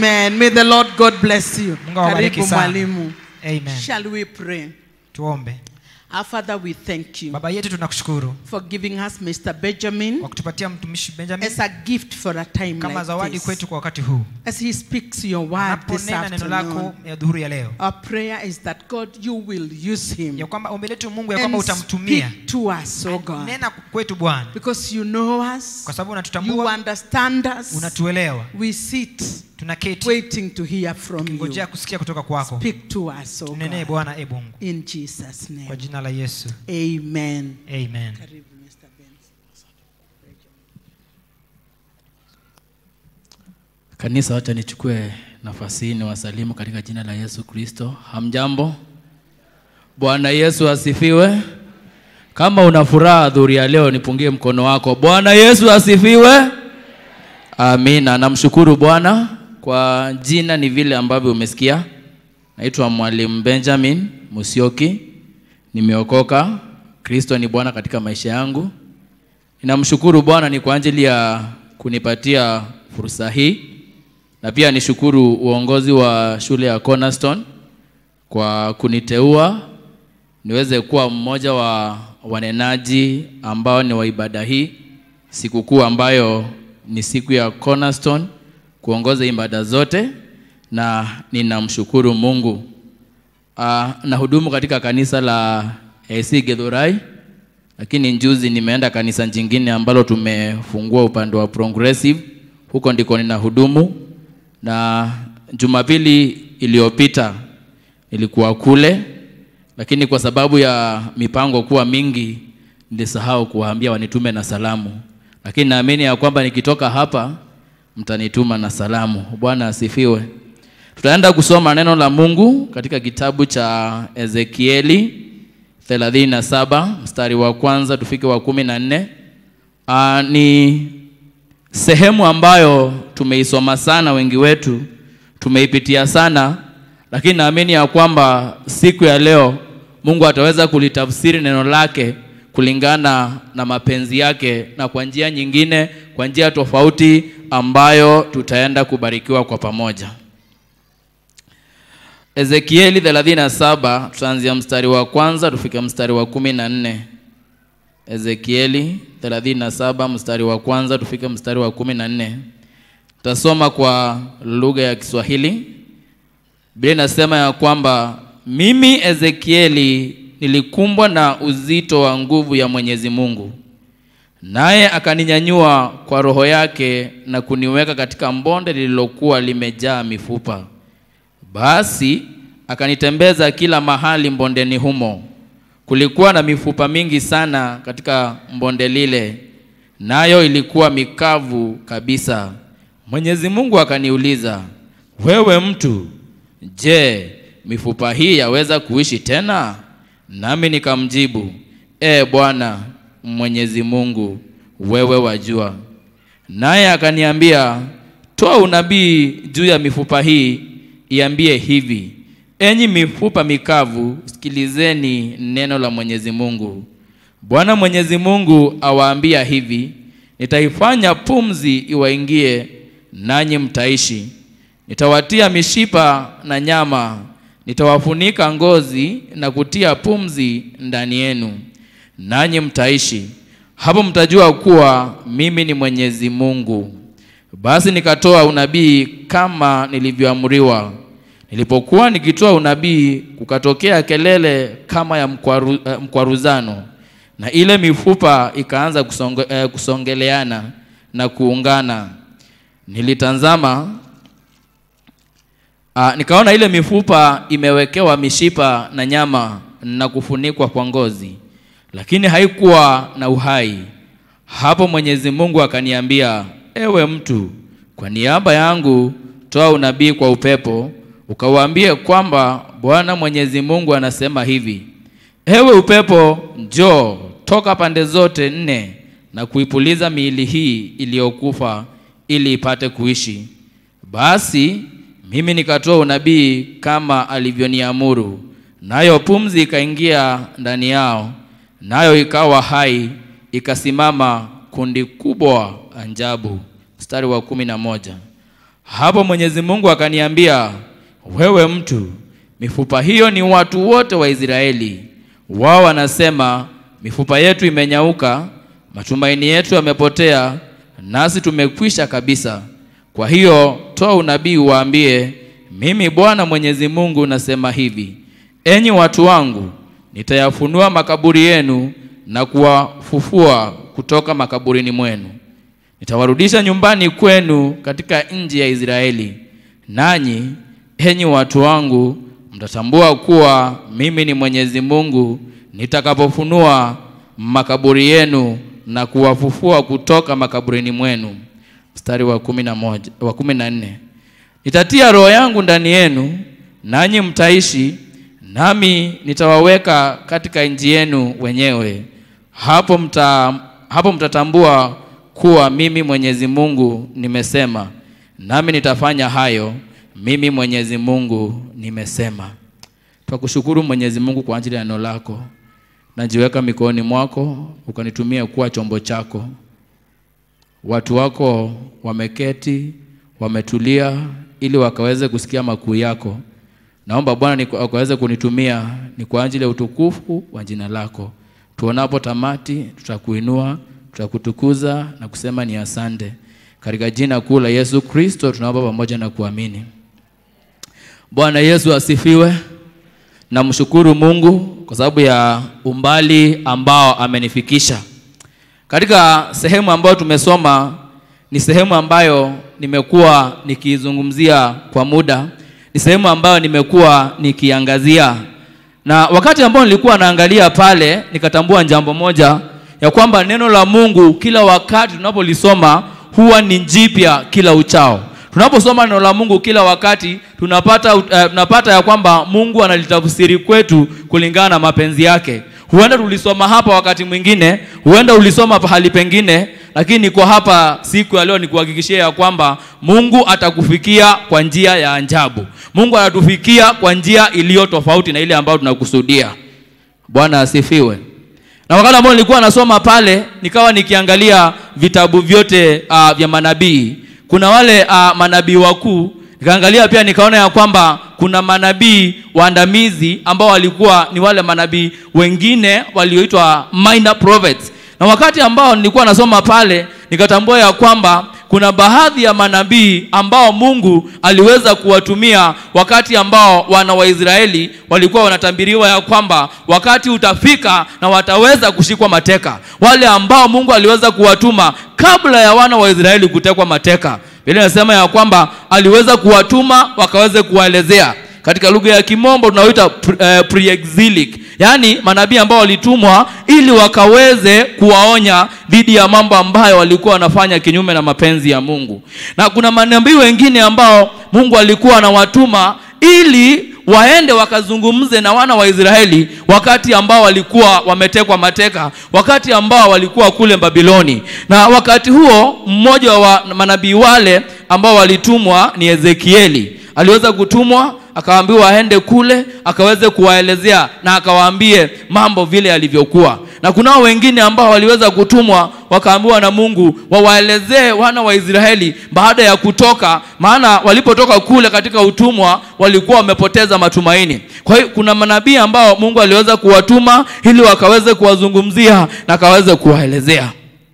Amen. May the Lord God bless you. Karibu mwalimu. Amen. Shall we pray? Tuombe. Our Father, we thank you Baba yetu tunakushukuru for giving us Mr. Benjamin kwa kutupatia mtumishi Benjamin as a gift for a time kama like zawadi this. kwetu kwa wakati huu. As he speaks your word this Anaponena neno lako afternoon, ya dhuhuri ya leo, our prayer is that God, you will use him ya kwamba ombi letu Mungu ya kwamba and utamtumia. speak to us, oh God, Nena kwetu Bwana, because you know us, kwa sababu you unatutambua, understand us. unatuelewa. We sit Tunaketi waiting to hear from you. ngojea kusikia kutoka kwako. Speak to us, oh Tunenee God, Bwana, Mungu, in Jesus' kwa name. jina la Yesu. Amen. Amen. Karibu Mr. Benz. Kanisa, wacha nichukue nafasi hii niwasalimu katika jina la Yesu Kristo. Hamjambo? Bwana Yesu asifiwe. Kama una furaha dhuhuri ya leo nipungie mkono wako. Bwana Yesu asifiwe. Amina. Namshukuru Bwana kwa jina ni vile ambavyo umesikia. Naitwa Mwalimu Benjamin Musyoki. Nimeokoka. Kristo ni Bwana katika maisha yangu. Ninamshukuru Bwana ni kwa ajili ya kunipatia fursa hii. Na pia nishukuru uongozi wa shule ya Cornerstone kwa kuniteua niweze kuwa mmoja wa wanenaji ambao ni wa ibada hii, sikukuu ambayo ni siku ya Cornerstone, kuongoza ibada zote, na ninamshukuru Mungu. Nahudumu katika kanisa la AC Githurai, lakini njuzi nimeenda kanisa jingine ambalo tumefungua upande wa Progressive, huko ndiko ninahudumu. Na Jumapili iliyopita nilikuwa kule, lakini kwa sababu ya mipango kuwa mingi nilisahau kuwaambia wanitume na salamu. Lakini naamini ya kwamba nikitoka hapa mtanituma na salamu. Bwana asifiwe. Tutaenda kusoma neno la Mungu katika kitabu cha Ezekieli 37 mstari wa kwanza tufike wa 14. Ni sehemu ambayo tumeisoma sana, wengi wetu tumeipitia sana, lakini naamini ya kwamba siku ya leo Mungu ataweza kulitafsiri neno lake kulingana na mapenzi yake na kwa njia nyingine, kwa njia tofauti ambayo tutaenda kubarikiwa kwa pamoja. Ezekieli 37 tutaanzia mstari wa kwanza tufike mstari wa 14. Ezekieli 37 mstari wa kwanza tufike mstari wa 14. Tutasoma kwa lugha ya Kiswahili. Biblia inasema ya kwamba mimi Ezekieli nilikumbwa na uzito wa nguvu ya Mwenyezi Mungu, naye akaninyanyua kwa roho yake na kuniweka katika bonde lililokuwa limejaa mifupa. Basi akanitembeza kila mahali bondeni humo. Kulikuwa na mifupa mingi sana katika bonde lile, nayo ilikuwa mikavu kabisa. Mwenyezi Mungu akaniuliza, wewe mtu, je, mifupa hii yaweza kuishi tena? Nami nikamjibu, Bwana Mwenyezi Mungu, wewe wajua. Naye akaniambia, toa unabii juu ya mifupa hii, iambie hivi, enyi mifupa mikavu, sikilizeni neno la Mwenyezi Mungu. Bwana Mwenyezi Mungu awaambia hivi, nitaifanya pumzi iwaingie, nanyi mtaishi. Nitawatia mishipa na nyama, nitawafunika ngozi na kutia pumzi ndani yenu, nanyi mtaishi. Hapo mtajua kuwa mimi ni Mwenyezi Mungu. Basi nikatoa unabii kama nilivyoamriwa. Nilipokuwa nikitoa unabii, kukatokea kelele kama ya mkwaruzano, na ile mifupa ikaanza kusongeleana na kuungana. Nilitazama, nikaona ile mifupa imewekewa mishipa na nyama na kufunikwa kwa ngozi, lakini haikuwa na uhai. Hapo Mwenyezi Mungu akaniambia, ewe mtu, kwa niaba yangu toa unabii kwa upepo, ukawaambie kwamba Bwana Mwenyezi Mungu anasema hivi, ewe upepo, njoo toka pande zote 4 na kuipuliza miili hii iliyokufa ili ipate kuishi. Basi mimi nikatoa unabii kama alivyoniamuru, nayo pumzi ikaingia ndani yao, nayo ikawa hai, ikasimama kundi kubwa ajabu. Mstari wa 11. Hapo Mwenyezi Mungu akaniambia, wewe mtu, mifupa hiyo ni watu wote wa Israeli. Wao wanasema, mifupa yetu imenyauka, matumaini yetu yamepotea, nasi tumekwisha kabisa. Kwa hiyo toa unabii uwaambie, mimi Bwana Mwenyezi Mungu nasema hivi, enyi watu wangu, nitayafunua makaburi yenu na kuwafufua kutoka makaburini mwenu. Nitawarudisha nyumbani kwenu katika nchi ya Israeli. Nanyi, enyi watu wangu, mtatambua kuwa mimi ni Mwenyezi Mungu nitakapofunua makaburi yenu na kuwafufua kutoka makaburini mwenu. Mstari wa 14. Nitatia roho yangu ndani yenu, nanyi mtaishi, nami nitawaweka katika nchi yenu wenyewe. Hapo mtatambua kuwa mimi Mwenyezi Mungu nimesema, nami nitafanya hayo. Mimi Mwenyezi Mungu nimesema. Tukushukuru Mwenyezi Mungu kwa ajili ya neno lako. Najiweka mikononi mwako, ukanitumia kuwa chombo chako. Watu wako wameketi, wametulia ili wakaweze kusikia makuu yako. Naomba Bwana wakaweze kunitumia ni kwa ajili ya utukufu wa jina lako. Tuonapo tamati tutakuinua, tutakutukuza na kusema ni asante. Katika jina kuu la Yesu Kristo tunaomba pamoja na kuamini. Bwana Yesu asifiwe. Namshukuru Mungu kwa sababu ya umbali ambao amenifikisha. Katika sehemu ambayo tumesoma ni sehemu ambayo nimekuwa nikizungumzia kwa muda. Ni sehemu ambayo nimekuwa nikiangazia. Na wakati ambao nilikuwa naangalia pale, nikatambua jambo moja ya kwamba neno la Mungu kila wakati tunapolisoma huwa ni jipya kila uchao. Tunaposoma neno la Mungu kila wakati tunapata ya kwamba Mungu analitafsiri kwetu kulingana na mapenzi yake. Huenda tulisoma hapa wakati mwingine, huenda ulisoma pahali pengine, lakini kwa hapa siku ya leo ni kuhakikishia ya kwamba Mungu atakufikia kwa njia ya ajabu. Mungu anatufikia kwa njia iliyo tofauti na ile ambayo tunakusudia. Bwana asifiwe. Na wakati ambao nilikuwa nasoma pale, nikawa nikiangalia vitabu vyote vya manabii. Kuna wale manabii wakuu, nikaangalia pia nikaona ya kwamba kuna manabii waandamizi ambao walikuwa ni wale manabii wengine walioitwa minor prophets. Na wakati ambao nilikuwa nasoma pale, nikatambua ya kwamba kuna baadhi ya manabii ambao Mungu aliweza kuwatumia wakati ambao wana wa Israeli walikuwa wanatambiriwa ya kwamba wakati utafika na wataweza kushikwa mateka. Wale ambao Mungu aliweza kuwatuma kabla ya wana wa Israeli kutekwa mateka. Biblia inasema ya kwamba aliweza kuwatuma wakaweze kuwaelezea. Katika lugha ya Kimombo tunaoita pre-exilic. Yaani manabii ambao walitumwa ili wakaweze kuwaonya dhidi ya mambo ambayo walikuwa wanafanya kinyume na mapenzi ya Mungu. Na kuna manabii wengine ambao Mungu alikuwa anawatuma ili waende wakazungumze na wana wa Israeli wakati ambao walikuwa wametekwa mateka, wakati ambao walikuwa kule Babiloni. Na wakati huo mmoja wa manabii wale ambao walitumwa ni Ezekieli. Aliweza kutumwa, akaambiwa aende kule, akaweze kuwaelezea na akawaambie mambo vile yalivyokuwa. Na kuna wengine ambao waliweza kutumwa, wakaambiwa na Mungu wawaelezee wana wa Israeli baada ya kutoka, maana walipotoka kule katika utumwa walikuwa wamepoteza matumaini. Kwa hiyo kuna manabii ambao Mungu aliweza kuwatuma ili wakaweze kuwazungumzia na akaweze kuwaelezea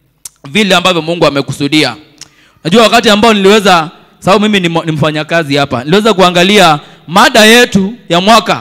vile ambavyo Mungu amekusudia. Najua wakati ambao niliweza, sababu mimi ni mfanyakazi hapa, niliweza kuangalia mada yetu ya mwaka,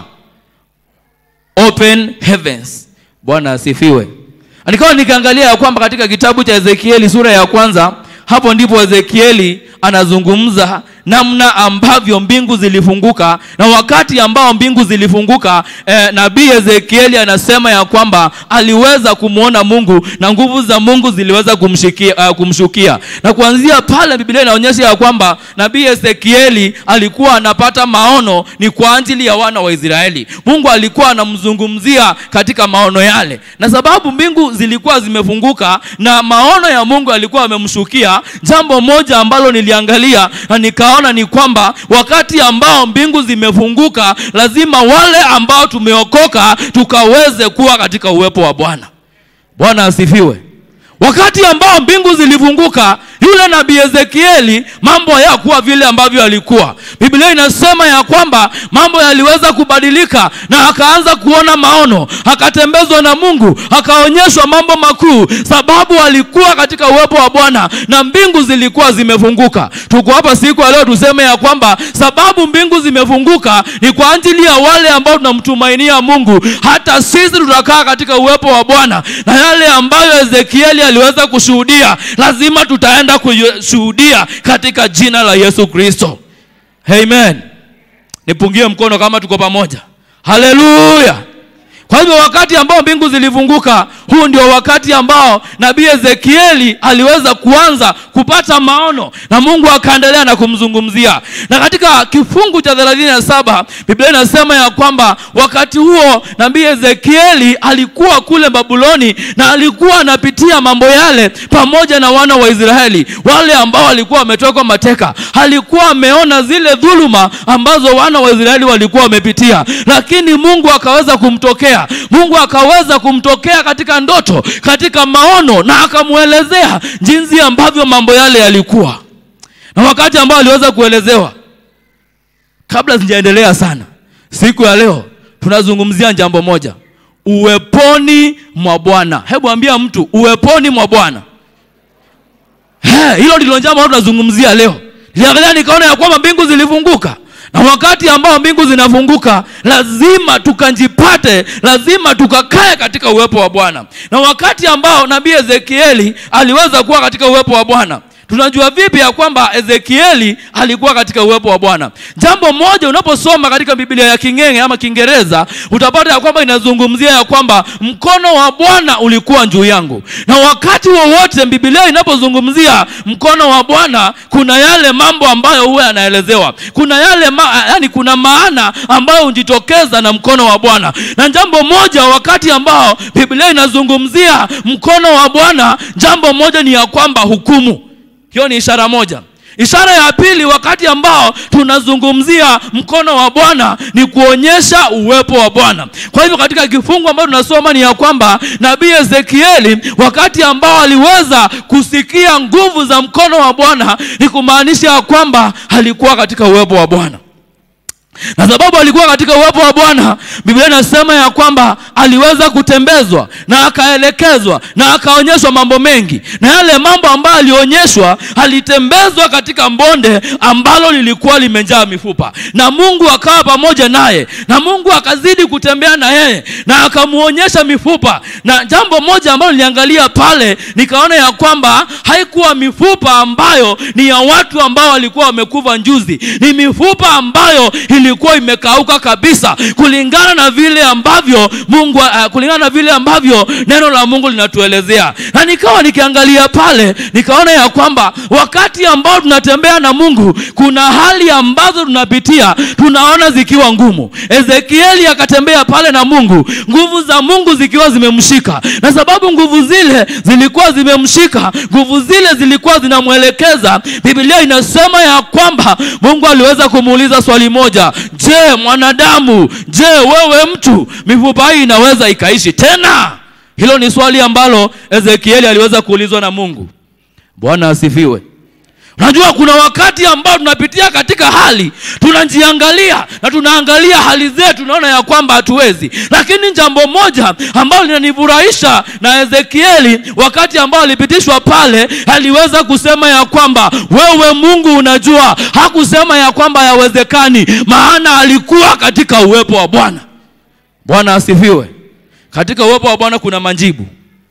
Open Heavens. Bwana asifiwe. Nikawa nikaangalia kwamba katika kitabu cha Ezekieli sura ya 1, hapo ndipo Ezekieli anazungumza namna ambavyo mbingu zilifunguka. Na wakati ambao mbingu zilifunguka, nabii Ezekieli anasema ya kwamba aliweza kumuona Mungu na nguvu za Mungu ziliweza kumshukia. Na kuanzia pale Biblia inaonyesha ya kwamba nabii Ezekieli alikuwa anapata maono ni kwa ajili ya wana wa Israeli. Mungu alikuwa anamzungumzia katika maono yale. Na sababu mbingu zilikuwa zimefunguka na maono ya Mungu alikuwa amemshukia, jambo moja ambalo niliangalia na nikaona ni kwamba wakati ambao mbingu zimefunguka, lazima wale ambao tumeokoka tukaweze kuwa katika uwepo wa Bwana. Bwana asifiwe. Wakati ambao mbingu zilifunguka, yule nabii Ezekieli mambo hayakuwa vile ambavyo yalikuwa. Biblia inasema ya kwamba mambo yaliweza kubadilika, na akaanza kuona maono, akatembezwa na Mungu, akaonyeshwa mambo makuu, sababu alikuwa katika uwepo wa Bwana na mbingu zilikuwa zimefunguka. Tuko hapa siku ya leo tuseme ya kwamba sababu mbingu zimefunguka ni kwa ajili ya wale ambao tunamtumainia Mungu. Hata sisi tutakaa katika uwepo wa Bwana, na yale ambayo Ezekieli aliweza kushuhudia lazima tutaenda kushuhudia katika jina la Yesu Kristo. Amen. Nipungie mkono kama tuko pamoja. Haleluya. Kwa hivyo wakati ambao mbingu zilifunguka, huu ndio wakati ambao nabii Ezekieli aliweza kuanza kupata maono, na Mungu akaendelea na kumzungumzia. Na katika kifungu cha 37 Biblia inasema ya kwamba wakati huo nabii Ezekieli alikuwa kule Babuloni, na alikuwa anapitia mambo yale pamoja na wana wa Israeli wale ambao walikuwa wametoka mateka. Alikuwa ameona zile dhuluma ambazo wana wa Israeli walikuwa wamepitia, lakini Mungu akaweza kumtokea. Mungu akaweza kumtokea katika ndoto, katika maono, na akamuelezea jinsi ambavyo mambo yale yalikuwa. Na wakati ambao aliweza kuelezewa, kabla sijaendelea sana, siku ya leo tunazungumzia jambo moja: uweponi mwa Bwana. Hebu ambia mtu, uweponi mwa Bwana. Hilo ndilo jambo ambalo tunazungumzia leo. Niliangalia nikaona ya kwamba mbingu zilifunguka. Na wakati ambao mbingu zinafunguka, lazima tukajipate, lazima tukakae katika uwepo wa Bwana. Na wakati ambao nabii Ezekieli aliweza kuwa katika uwepo wa Bwana, tunajua vipi ya kwamba Ezekieli alikuwa katika uwepo wa Bwana? Jambo moja, unaposoma katika Biblia ya King'enge ama Kiingereza, utapata ya kwamba inazungumzia ya kwamba mkono wa Bwana ulikuwa juu yangu. Na wakati wowote Biblia inapozungumzia mkono wa Bwana, kuna yale mambo ambayo huwa yanaelezewa. Kuna yale kuna maana ambayo hujitokeza na mkono wa Bwana. Na jambo moja, wakati ambao Biblia inazungumzia mkono wa Bwana, jambo moja ni ya kwamba hukumu. Hiyo ni ishara moja. Ishara ya pili, wakati ambao tunazungumzia mkono wa Bwana, ni kuonyesha uwepo wa Bwana. Kwa hivyo katika kifungu ambacho tunasoma ni ya kwamba nabii Ezekieli wakati ambao aliweza kusikia nguvu za mkono wa Bwana, ni kumaanisha ya kwamba alikuwa katika uwepo wa Bwana. Na sababu alikuwa katika uwepo wa Bwana, Biblia inasema ya kwamba aliweza kutembezwa na akaelekezwa na akaonyeshwa mambo mengi. Na yale mambo ambayo alionyeshwa, alitembezwa katika bonde ambalo lilikuwa limejaa mifupa. Na Mungu akawa pamoja naye, na Mungu akazidi kutembea na yeye, na akamuonyesha mifupa. Na jambo moja ambalo niliangalia pale, nikaona ya kwamba haikuwa mifupa ambayo ni ya watu ambao walikuwa wamekufa juzi. Ni mifupa ambayo ilikuwa imekauka kabisa, kulingana na vile ambavyo Mungu kulingana na vile ambavyo neno la Mungu linatuelezea. Na nikawa nikiangalia pale, nikaona ya kwamba wakati ambao tunatembea na Mungu, kuna hali ambazo tunapitia tunaona zikiwa ngumu. Ezekieli akatembea pale na Mungu, nguvu za Mungu zikiwa zimemshika. Na sababu nguvu zile zilikuwa zimemshika, nguvu zile zilikuwa zinamuelekeza, Biblia inasema ya kwamba Mungu aliweza kumuuliza swali moja: je, mwanadamu, je, wewe mtu, mifupa hii inaweza ikaishi tena? Hilo ni swali ambalo Ezekieli aliweza kuulizwa na Mungu. Bwana asifiwe. Unajua kuna wakati ambao tunapitia katika hali, tunajiangalia na tunaangalia hali zetu, tunaona ya kwamba hatuwezi. Lakini jambo moja ambalo linanifurahisha na Ezekieli, wakati ambao alipitishwa pale, aliweza kusema ya kwamba wewe Mungu unajua. Hakusema ya kwamba yawezekani, maana alikuwa katika uwepo wa Bwana. Bwana asifiwe. Katika uwepo wa Bwana kuna majibu.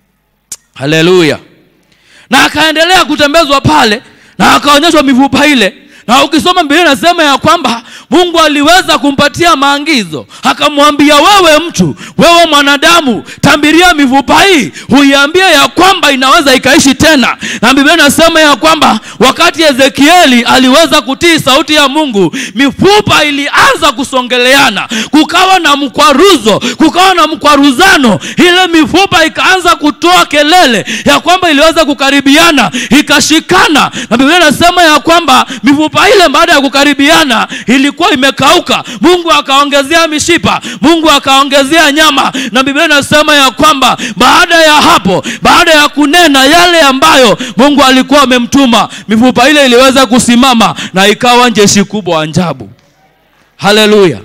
Haleluya. Na akaendelea kutembezwa pale, na akaonyeshwa mifupa ile. Na ukisoma Biblia inasema ya kwamba Mungu aliweza kumpatia maagizo. Akamwambia, wewe mtu, wewe mwanadamu, tambiria mifupa hii, huiambia ya kwamba inaweza ikaishi tena. Na Biblia inasema ya kwamba wakati Ezekieli aliweza kutii sauti ya Mungu, mifupa ilianza kusongeleana. Kukawa na mkwaruzo, kukawa na mkwaruzano. Ile mifupa ikaanza kutoa kelele ya kwamba iliweza kukaribiana, ikashikana. Na Biblia inasema ya kwamba mifupa mifupa ile baada ya kukaribiana ilikuwa imekauka. Mungu akaongezea mishipa, Mungu akaongezea nyama, na Biblia inasema ya kwamba baada ya hapo, baada ya kunena yale ambayo Mungu alikuwa amemtuma, mifupa ile iliweza kusimama na ikawa jeshi kubwa ajabu. Haleluya.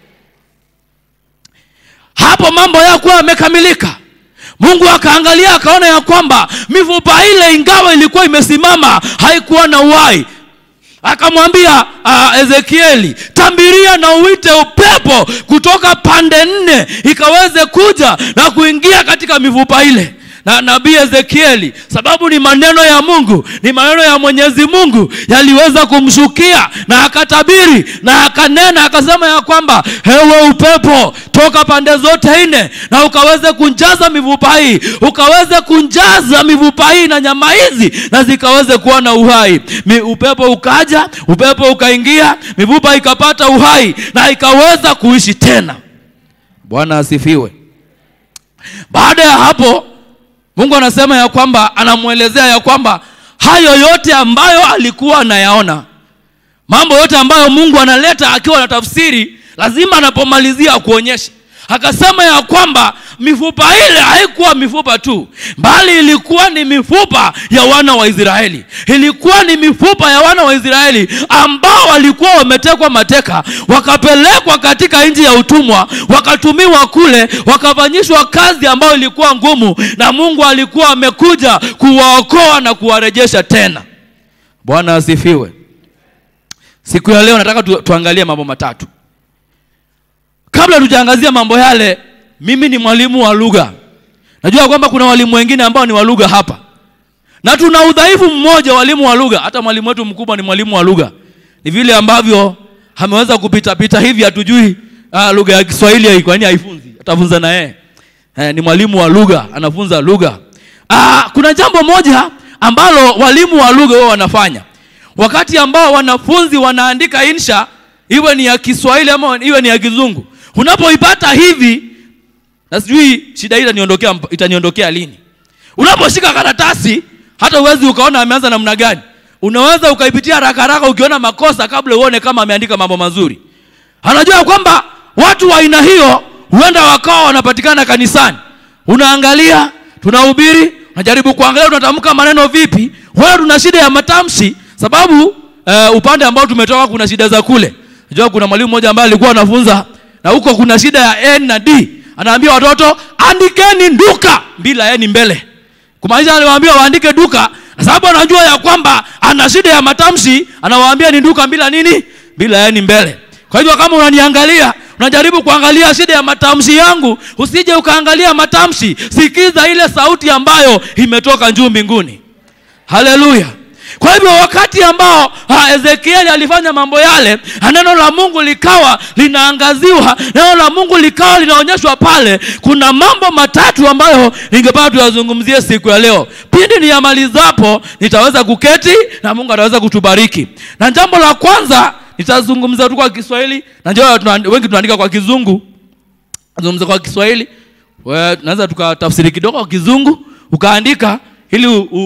Hapo mambo yakuwa yamekamilika. Mungu akaangalia akaona ya kwamba mifupa ile ingawa ilikuwa imesimama haikuwa na uhai. Akamwambia Ezekieli, tambiria na uite upepo kutoka pande 4 ikaweze kuja na kuingia katika mifupa ile. Na nabii Ezekieli, sababu ni maneno ya Mungu, ni maneno ya Mwenyezi Mungu, yaliweza kumshukia na akatabiri na akanena akasema ya kwamba hewe upepo toka pande zote 4 na ukaweze kunjaza mifupa hii, ukaweze kunjaza mifupa hii na nyama hizi na zikaweze kuwa na uhai. Upepo ukaja, upepo ukaingia, mifupa ikapata uhai na ikaweza kuishi tena. Bwana asifiwe. Baada ya hapo Mungu anasema ya kwamba, anamuelezea ya kwamba hayo yote ambayo alikuwa anayaona, mambo yote ambayo Mungu analeta akiwa na tafsiri, lazima anapomalizia kuonyesha. Akasema ya kwamba mifupa ile haikuwa mifupa tu, bali ilikuwa ni mifupa ya wana wa Israeli. Ilikuwa ni mifupa ya wana wa Israeli ambao walikuwa wametekwa mateka, wakapelekwa katika nchi ya utumwa, wakatumiwa kule, wakafanyishwa kazi ambayo ilikuwa ngumu, na Mungu alikuwa amekuja kuwaokoa na kuwarejesha tena. Bwana asifiwe. Siku ya leo nataka tuangalie mambo matatu. Kabla tujaangazia mambo yale, mimi ni mwalimu wa lugha. Najua kwamba kuna walimu wengine ambao ni wa lugha hapa, na tuna udhaifu mmoja walimu wa lugha. Hata mwalimu wetu mkubwa ni mwalimu wa lugha. Ni vile ambavyo ameweza kupita hivi, hatujui lugha ya Kiswahili kwa nini haifunzi. Atafunza na yeye. Ni mwalimu wa lugha, anafunza lugha. Kuna jambo moja ambalo walimu wa lugha wao wanafanya. Wakati ambao wanafunzi wanaandika insha, iwe ni ya Kiswahili ama iwe ni ya Kizungu, unapoipata hivi, na sijui shida hii itaniondokea lini. Unaposhika karatasi, hata uwezi ukaona ameanza namna gani. Unaweza ukaipitia haraka ukiona makosa kabla uone kama ameandika mambo mazuri. Anajua kwamba watu wa aina hiyo huenda wakawa wanapatikana kanisani. Unaangalia, tunahubiri, unajaribu kuangalia tunatamka maneno vipi. Wewe tuna shida ya matamshi, sababu upande ambao tumetoka kuna shida za kule. Unajua kuna mwalimu mmoja ambaye alikuwa anafunza, na huko kuna shida ya N na D. Anaambia watoto, andikeni nduka bila N mbele. Kumaanisha aliwaambia waandike duka, sababu anajua ya kwamba ana shida ya matamshi, anawaambia ni nduka bila nini? Bila N mbele. Kwa hivyo kama unaniangalia, unajaribu kuangalia shida ya matamshi yangu, usije ukaangalia matamshi, sikiza ile sauti ambayo imetoka juu mbinguni. Haleluya. Kwa hivyo wakati ambao Ezekieli alifanya mambo yale, neno la Mungu likawa linaangaziwa, neno la Mungu likawa linaonyeshwa pale. Kuna mambo matatu ambayo ningependa tuyazungumzie siku ya leo. Pindi niyamalizapo nitaweza kuketi na Mungu ataweza kutubariki. Na jambo la kwanza nitazungumza tu kwa Kiswahili, na njoo wengi tunaandika kwa Kizungu. Nazungumza kwa Kiswahili, wewe tunaweza tukatafsiri kidogo kwa Kizungu, ukaandika ili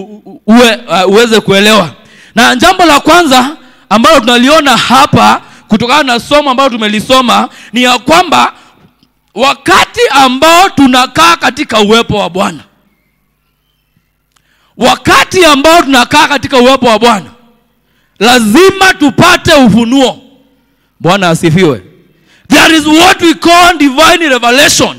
uweze kuelewa. Na jambo la kwanza ambalo tunaliona hapa kutokana na somo ambalo tumelisoma ni ya kwamba wakati ambao tunakaa katika uwepo wa Bwana, wakati ambao tunakaa katika uwepo wa Bwana, lazima tupate ufunuo. Bwana asifiwe. There is what we call divine revelation.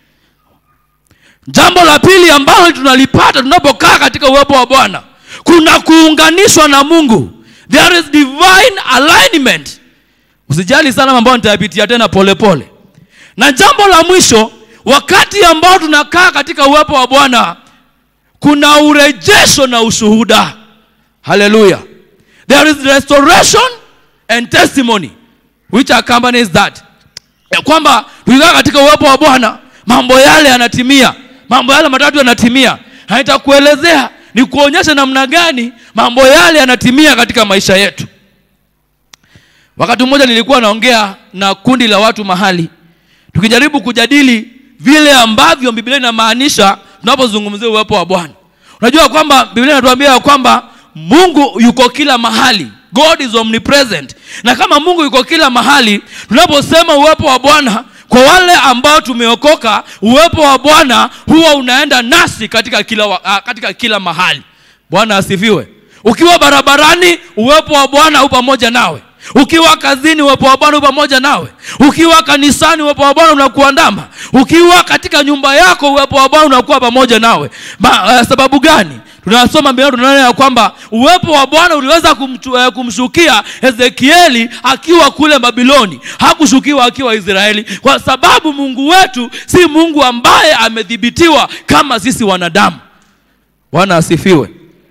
Jambo la pili ambalo tunalipata tunapokaa katika uwepo wa Bwana, kuna kuunganishwa na Mungu. There is divine alignment. Usijali sana mambo nitayapitia tena pole. Na jambo la mwisho, wakati ambao tunakaa katika uwepo wa Bwana, kuna urejesho na ushuhuda. Hallelujah. There is restoration and testimony which accompanies that. Ya kwamba tukikaa katika uwepo wa Bwana, mambo yale yanatimia. Mambo yale matatu yanatimia. Haitakuelezea ni kuonyesha namna gani mambo yale yanatimia katika maisha yetu. Wakati mmoja nilikuwa naongea na kundi la watu mahali, tukijaribu kujadili vile ambavyo Biblia inamaanisha tunapozungumzia uwepo wa Bwana. Unajua kwamba Biblia inatuambia kwamba Mungu yuko kila mahali God is omnipresent. Na kama Mungu yuko kila mahali, tunaposema uwepo wa Bwana, kwa wale ambao tumeokoka, uwepo wa Bwana huwa unaenda nasi katika kila mahali. Bwana asifiwe. Ukiwa barabarani, uwepo wa Bwana upo pamoja nawe. Ukiwa kazini, uwepo wa Bwana upo pamoja nawe. Ukiwa kanisani, uwepo wa Bwana unakuandama. Ukiwa katika nyumba yako, uwepo wa Bwana unakuwa pamoja nawe. Sababu gani? Tunasoma Biblia, tunaona ya kwamba uwepo wa Bwana uliweza kumshukia Ezekieli akiwa kule Babiloni. Hakushukiwa akiwa Israeli, kwa sababu Mungu wetu si Mungu ambaye amedhibitiwa kama sisi wanadamu. Bwana asifiwe.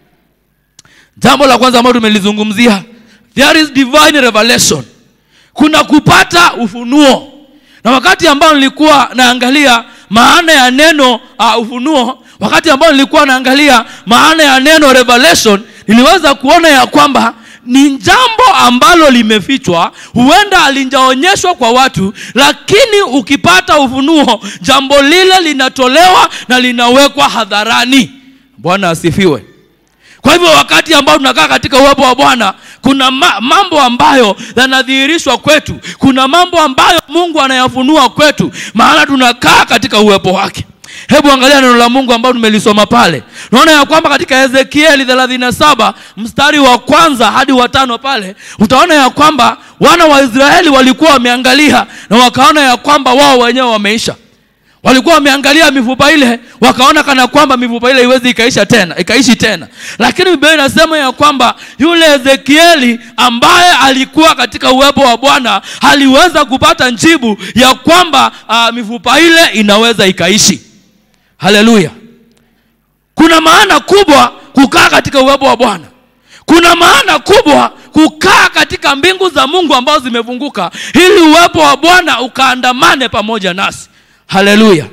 Jambo la kwanza ambalo tumelizungumzia, there is divine revelation. Kuna kupata ufunuo. Na wakati ambao nilikuwa naangalia maana ya neno ufunuo, wakati ambao nilikuwa naangalia maana ya neno revelation, niliweza kuona ya kwamba ni jambo ambalo limefichwa, huenda alinjaonyeshwa kwa watu, lakini ukipata ufunuo, jambo lile linatolewa na linawekwa hadharani. Bwana asifiwe. Kwa hivyo wakati ambao tunakaa katika uwepo wa Bwana, kuna mambo ambayo yanadhihirishwa kwetu. Kuna mambo ambayo Mungu anayafunua kwetu, maana tunakaa katika uwepo wake. Hebu angalia neno la Mungu ambalo tumelisoma pale. Unaona ya kwamba katika Ezekieli 37 mstari wa 1 hadi wa 5 pale, utaona ya kwamba wana wa Israeli walikuwa wameangalia na wakaona ya kwamba wao wenyewe wameisha. Walikuwa wameangalia mifupa ile, wakaona kana kwamba mifupa ile haiwezi ikaishi tena. Lakini Biblia inasema ya kwamba yule Ezekieli ambaye alikuwa katika uwepo wa Bwana aliweza kupata jibu ya kwamba mifupa ile inaweza ikaishi. Haleluya. Kuna maana kubwa kukaa katika uwepo wa Bwana. Kuna maana kubwa kukaa katika mbingu za Mungu ambazo zimefunguka, ili uwepo wa Bwana ukaandamane pamoja nasi. Haleluya.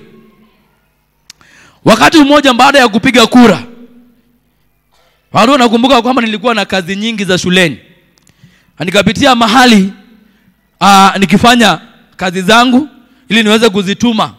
Wakati mmoja baada ya kupiga kura, bado nakumbuka kwamba nilikuwa na kazi nyingi za shuleni. Nikapitia mahali nikifanya kazi zangu ili niweze kuzituma.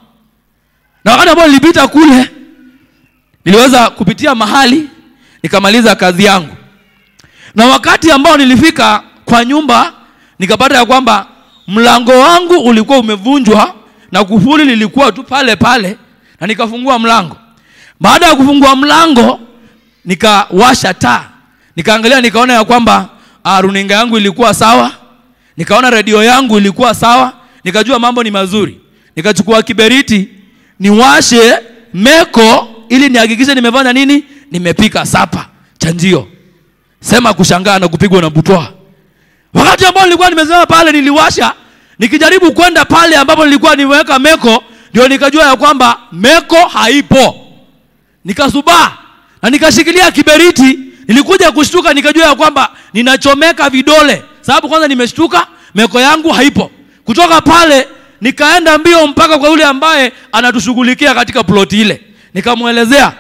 Na wakati ambao nilipita kule, niliweza kupitia mahali nikamaliza kazi yangu. Na wakati ambao nilifika kwa nyumba, nikapata ya kwamba mlango wangu ulikuwa umevunjwa na kufuli lilikuwa tu pale pale, na nikafungua mlango. Baada ya kufungua mlango, nikawasha taa. Nikaangalia, nikaona ya kwamba runinga yangu ilikuwa sawa. Nikaona radio yangu ilikuwa sawa. Nikajua mambo ni mazuri. Nikachukua kiberiti niwashe meko ili nihakikishe nimefanya nini? Nimepika sapa chanjio. Sema kushangaa na kupigwa na butwa. Wakati ambao nilikuwa nimesimama pale, niliwasha, nikijaribu kwenda pale ambapo nilikuwa niweka meko, ndio nikajua ya kwamba meko haipo. Nikasubaa na nikashikilia kiberiti. Nilikuja kushtuka, nikajua ya kwamba ninachomeka vidole, sababu kwanza nimeshtuka, meko yangu haipo. Kutoka pale nikaenda mbio mpaka kwa yule ambaye anatushughulikia katika ploti ile. Nikamuelezea,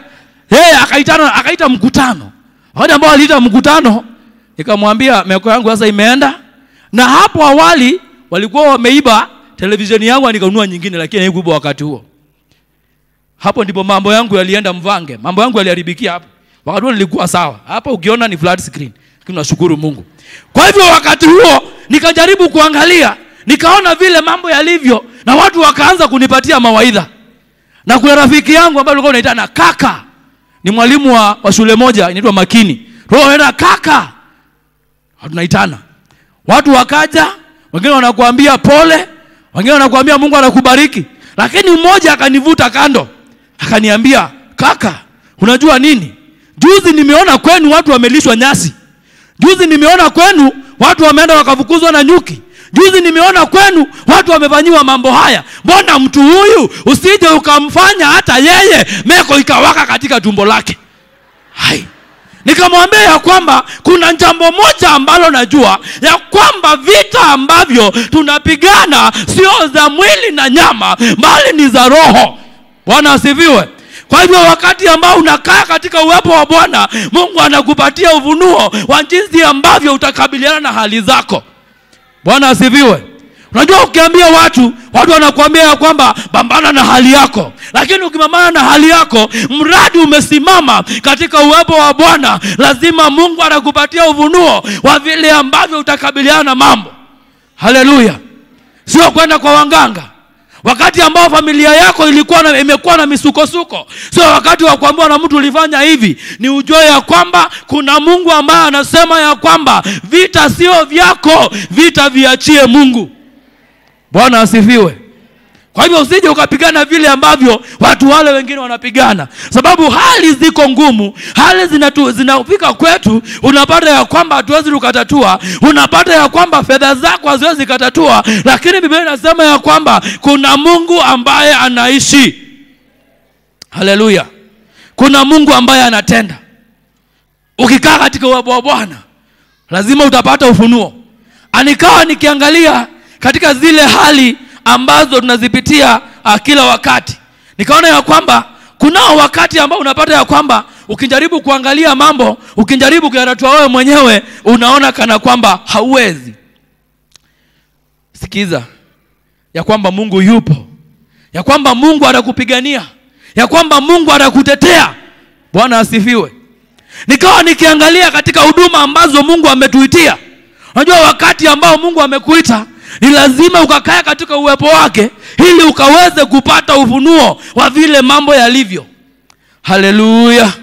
akaita mkutano. Wale ambao aliita mkutano, nikamwambia meko yangu sasa imeenda. Na hapo awali walikuwa wameiba televisheni yangu, nikanunua nyingine, lakini haikuiba wakati huo. Hapo ndipo mambo yangu yalienda mvange. Mambo yangu yaliharibikia hapo. Wakati huo nilikuwa sawa. Hapa ukiona ni flat screen. Lakini nashukuru Mungu. Kwa hivyo wakati huo nikajaribu kuangalia, nikaona vile mambo yalivyo, na watu wakaanza kunipatia mawaidha. Na kuna rafiki yangu ambaye alikuwa anaitana kaka. Ni mwalimu wa shule moja inaitwa Makini. Roho anaenda kaka. Tunaitana. Watu wakaja, wengine wanakuambia pole, wengine wanakuambia Mungu anakubariki. Lakini mmoja akanivuta kando, akaniambia, kaka, unajua nini? Juzi nimeona kwenu watu wamelishwa nyasi. Juzi nimeona kwenu watu wameenda wakafukuzwa na nyuki. Juzi nimeona kwenu watu wamefanyiwa mambo haya. Mbona mtu huyu usije ukamfanya hata yeye meko ikawaka katika tumbo lake? Hai. Nikamwambia ya kwamba kuna jambo moja ambalo najua, ya kwamba vita ambavyo tunapigana sio za mwili na nyama, bali ni za roho. Bwana asifiwe. Kwa hivyo wakati ambao unakaa katika uwepo wa Bwana, Mungu anakupatia ufunuo wa jinsi ambavyo utakabiliana na hali zako. Bwana asifiwe. Unajua ukiambia watu wanakuambia ya kwamba pambana na hali yako. Lakini ukipambana na hali yako, mradi umesimama katika uwepo wa Bwana, lazima Mungu anakupatia ufunuo wa vile ambavyo utakabiliana na mambo. Haleluya. Sio kwenda kwa waganga. Wakati ambao familia yako imekuwa na misukosuko, sio wakati wa kuambiwa na mtu ulifanya hivi. Ni ujue ya kwamba kuna Mungu ambaye anasema ya kwamba vita sio vyako, vita viachie Mungu. Bwana asifiwe. Kwa hivyo usije ukapigana vile ambavyo watu wale wengine wanapigana, sababu hali ziko ngumu. Hali zinafika kwetu, unapata ya kwamba hatuwezi tukatatua, unapata ya kwamba fedha zako haziwezi katatua, lakini Biblia inasema ya kwamba kuna Mungu ambaye anaishi. Haleluya. Kuna Mungu ambaye anatenda. Ukikaa katika uwepo wa Bwana, lazima utapata ufunuo. Anikawa nikiangalia katika zile hali ambazo tunazipitia kila wakati, nikaona ya kwamba kunao wakati ambao unapata ya kwamba ukijaribu kuangalia mambo, ukijaribu kuyatatua wewe mwenyewe, unaona kana kwamba hauwezi. Sikiza ya kwamba Mungu yupo, ya kwamba Mungu atakupigania, ya kwamba Mungu atakutetea. Bwana asifiwe. Nikawa nikiangalia katika huduma ambazo Mungu ametuitia. Unajua wakati ambao Mungu amekuita, ni lazima ukakae katika uwepo wake ili ukaweze kupata ufunuo wa vile mambo yalivyo. Haleluya.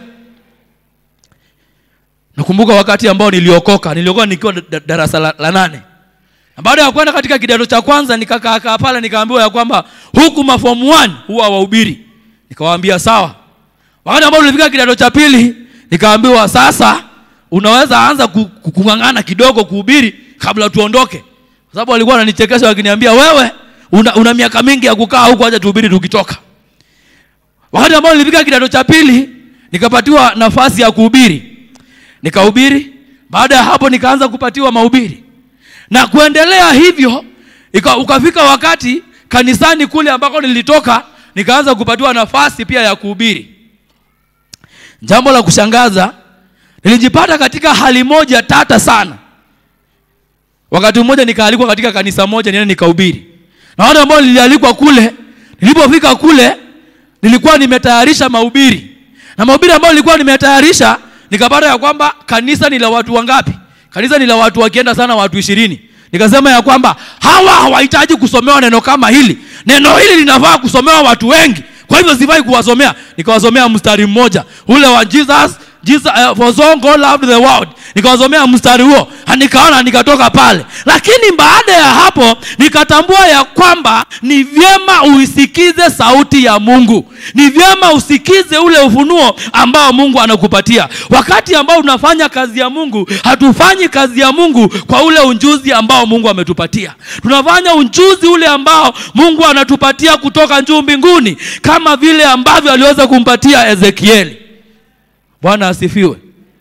Nakumbuka wakati ambao niliokoka nikiwa darasa la 8. Na baada ya kwenda katika kidato cha kwanza, nikakaa pale nikaambiwa ya kwamba huku form 1 huwa wahubiri. Nikawaambia sawa. Wakati ambao nilifika kidato cha pili, nikaambiwa sasa unaweza anza kungangana kidogo kuhubiri kabla tuondoke. Kwa sababu walikuwa wananichekesha wakiniambia wewe una miaka mingi ya kukaa huko, acha tuhubiri tukitoka. Wakati ambao nilifika kidato cha pili, nikapatiwa nafasi ya kuhubiri. Nikahubiri. Baada ya hapo nikaanza kupatiwa mahubiri. Na kuendelea hivyo, ukafika wakati kanisani kule ambako nilitoka, nikaanza kupatiwa nafasi pia ya kuhubiri. Jambo la kushangaza, nilijipata katika hali moja tata sana. Wakati mmoja nikaalikwa katika kanisa moja niende nikahubiri. Na wale ambao nilialikwa kule, nilipofika kule nilikuwa nimetayarisha mahubiri. Na mahubiri ambayo nilikuwa nimetayarisha, nikapata ya kwamba kanisa ni la watu wangapi? Kanisa ni la watu wakienda sana watu 20. Nikasema ya kwamba hawa hawahitaji kusomewa neno kama hili. Neno hili linafaa kusomewa watu wengi. Kwa hivyo sifai kuwasomea. Nikawasomea mstari mmoja, ule wa Jesus for so God loved the world. Nikawasomea mstari huo, nikaona nikatoka pale. Lakini baada ya hapo nikatambua ya kwamba ni vyema uisikize sauti ya Mungu. Ni vyema usikize ule ufunuo ambao Mungu anakupatia. Wakati ambao unafanya kazi ya Mungu, hatufanyi kazi ya Mungu kwa ule unjuzi ambao Mungu ametupatia. Tunafanya unjuzi ule ambao Mungu anatupatia kutoka juu mbinguni, kama vile ambavyo aliweza kumpatia Ezekieli. Bwana asifiwe.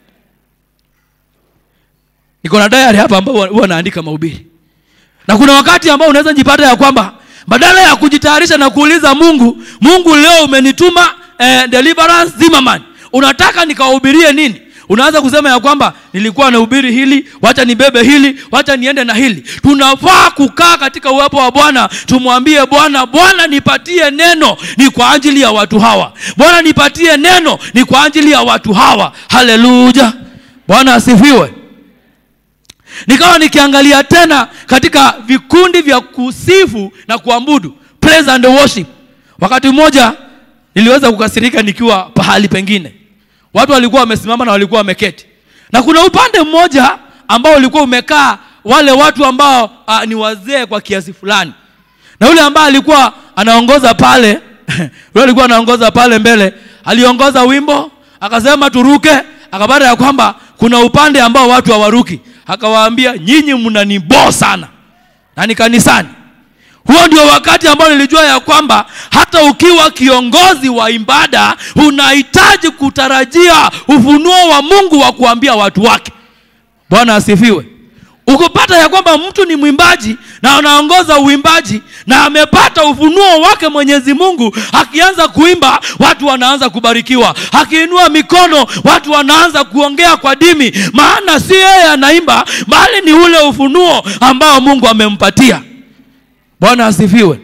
Niko na diary hapa ambao huwa naandika mahubiri. Na kuna wakati ambao unaweza jipata ya kwamba badala ya kujitayarisha na kuuliza Mungu, Mungu leo umenituma Deliverance Zimmerman, unataka nikahubirie nini? Unaanza kusema ya kwamba nilikuwa nahubiri hili, wacha nibebe hili, wacha niende na hili. Tunafaa kukaa katika uwepo wa Bwana, tumwambie Bwana, Bwana nipatie neno ni kwa ajili ya watu hawa. Bwana nipatie neno ni kwa ajili ya watu hawa. Haleluya. Bwana asifiwe. Nikawa nikiangalia tena katika vikundi vya kusifu na kuabudu, praise and worship. Wakati mmoja niliweza kukasirika nikiwa pahali pengine. Watu walikuwa wamesimama na walikuwa wameketi. Na kuna upande mmoja ambao ulikuwa umekaa wale watu ambao ni wazee kwa kiasi fulani. Na yule ambaye alikuwa anaongoza pale, yule alikuwa anaongoza pale mbele, aliongoza wimbo, akasema turuke, akapata ya kwamba kuna upande ambao watu hawaruki. Akawaambia nyinyi mnanibo sana. Na ni kanisani. Huo ndio wakati ambao nilijua ya kwamba hata ukiwa kiongozi wa ibada unahitaji kutarajia ufunuo wa Mungu wa kuambia watu wake. Bwana asifiwe. Ukipata ya kwamba mtu ni mwimbaji na anaongoza uimbaji na amepata ufunuo wake Mwenyezi Mungu, akianza kuimba watu wanaanza kubarikiwa, akiinua mikono watu wanaanza kuongea kwa dimi, maana si yeye anaimba bali ni ule ufunuo ambao Mungu amempatia. Bwana asifiwe.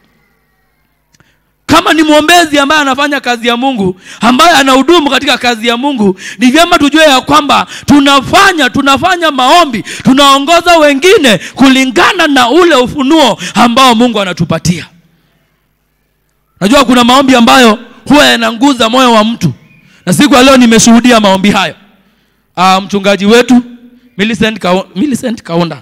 Kama ni mwombezi ambaye anafanya kazi ya Mungu, ambaye anahudumu katika kazi ya Mungu, ni vyema tujue ya kwamba tunafanya maombi, tunaongoza wengine kulingana na ule ufunuo ambao Mungu anatupatia. Najua kuna maombi ambayo huwa yananguza moyo wa mtu, na siku ya leo nimeshuhudia maombi hayo. Mchungaji wetu Millicent Kaunda,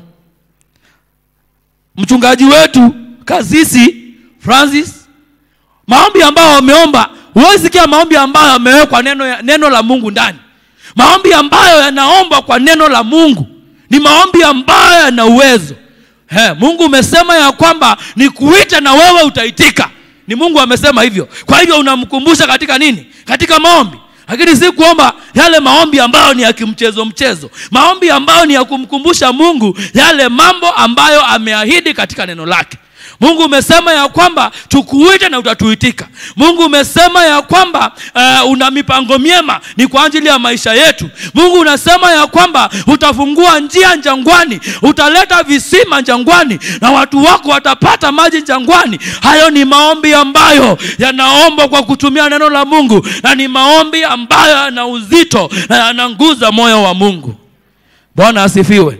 mchungaji wetu Kasisi Francis, maombi ambayo wameomba, huwezi sikia maombi ambayo yamewekwa neno la Mungu ndani. Maombi ambayo yanaomba kwa neno la Mungu ni maombi ambayo yana uwezo. Mungu umesema ya kwamba nikuite na wewe utaitika. Ni Mungu amesema hivyo. Kwa hivyo unamkumbusha katika nini? Katika maombi. Lakini si kuomba yale maombi ambayo ni ya kimchezo. Maombi ambayo ni ya kumkumbusha Mungu yale mambo ambayo ameahidi katika neno lake. Mungu umesema ya kwamba tukuite na utatuitika. Mungu umesema ya kwamba una mipango miema ni kwa ajili ya maisha yetu. Mungu unasema ya kwamba utafungua njia jangwani, utaleta visima jangwani, na watu wako watapata maji jangwani. Hayo ni maombi ambayo yanaomba kwa kutumia neno la Mungu, na ni maombi ambayo yana uzito na yananguza moyo wa Mungu. Bwana asifiwe.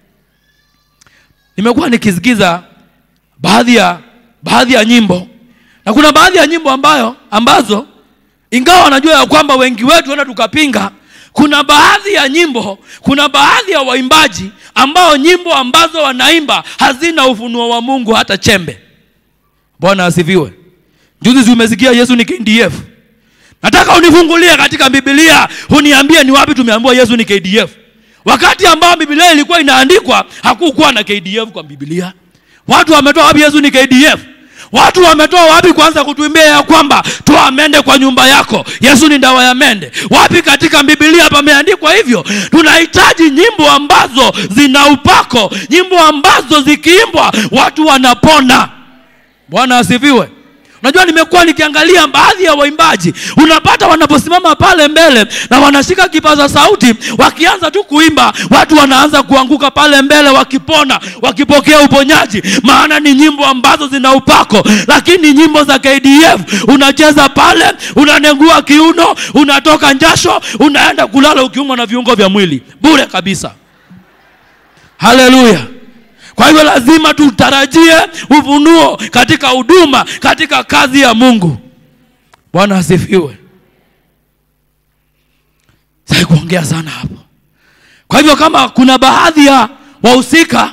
Nimekuwa nikisikiza baadhi ya nyimbo, na kuna baadhi ya nyimbo ambazo ingawa najua ya kwamba wengi wetu wana tukapinga, kuna baadhi ya nyimbo, kuna baadhi ya waimbaji ambao nyimbo ambazo wanaimba hazina ufunuo wa Mungu hata chembe. Bwana asifiwe. Juzi umesikia Yesu ni KDF. Nataka unifungulie katika Biblia, uniambie ni wapi tumeambiwa Yesu ni KDF. Wakati ambao Biblia ilikuwa inaandikwa hakukuwa na KDF kwa Biblia. Watu wametoa wapi Yesu ni KDF? Watu wametoa wapi kwanza kutuimbia ya kwamba toa mende kwa nyumba yako, Yesu ni dawa ya mende? Wapi katika Biblia pameandikwa hivyo? Tunahitaji nyimbo ambazo zina upako, nyimbo ambazo zikiimbwa watu wanapona. Bwana asifiwe. Unajua nimekuwa nikiangalia baadhi ya waimbaji, unapata wanaposimama pale mbele na wanashika kipaza sauti, wakianza tu kuimba, watu wanaanza kuanguka pale mbele wakipona, wakipokea uponyaji, maana ni nyimbo ambazo zina upako. Lakini nyimbo za KDF, unacheza pale, unanengua kiuno, unatoka njasho, unaenda kulala ukiumwa na viungo vya mwili bure kabisa. Haleluya. Kwa hivyo lazima tutarajie ufunuo katika huduma, katika kazi ya Mungu. Bwana asifiwe. Sasa kuongea sana hapo. Kwa hivyo kama kuna baadhi ya wahusika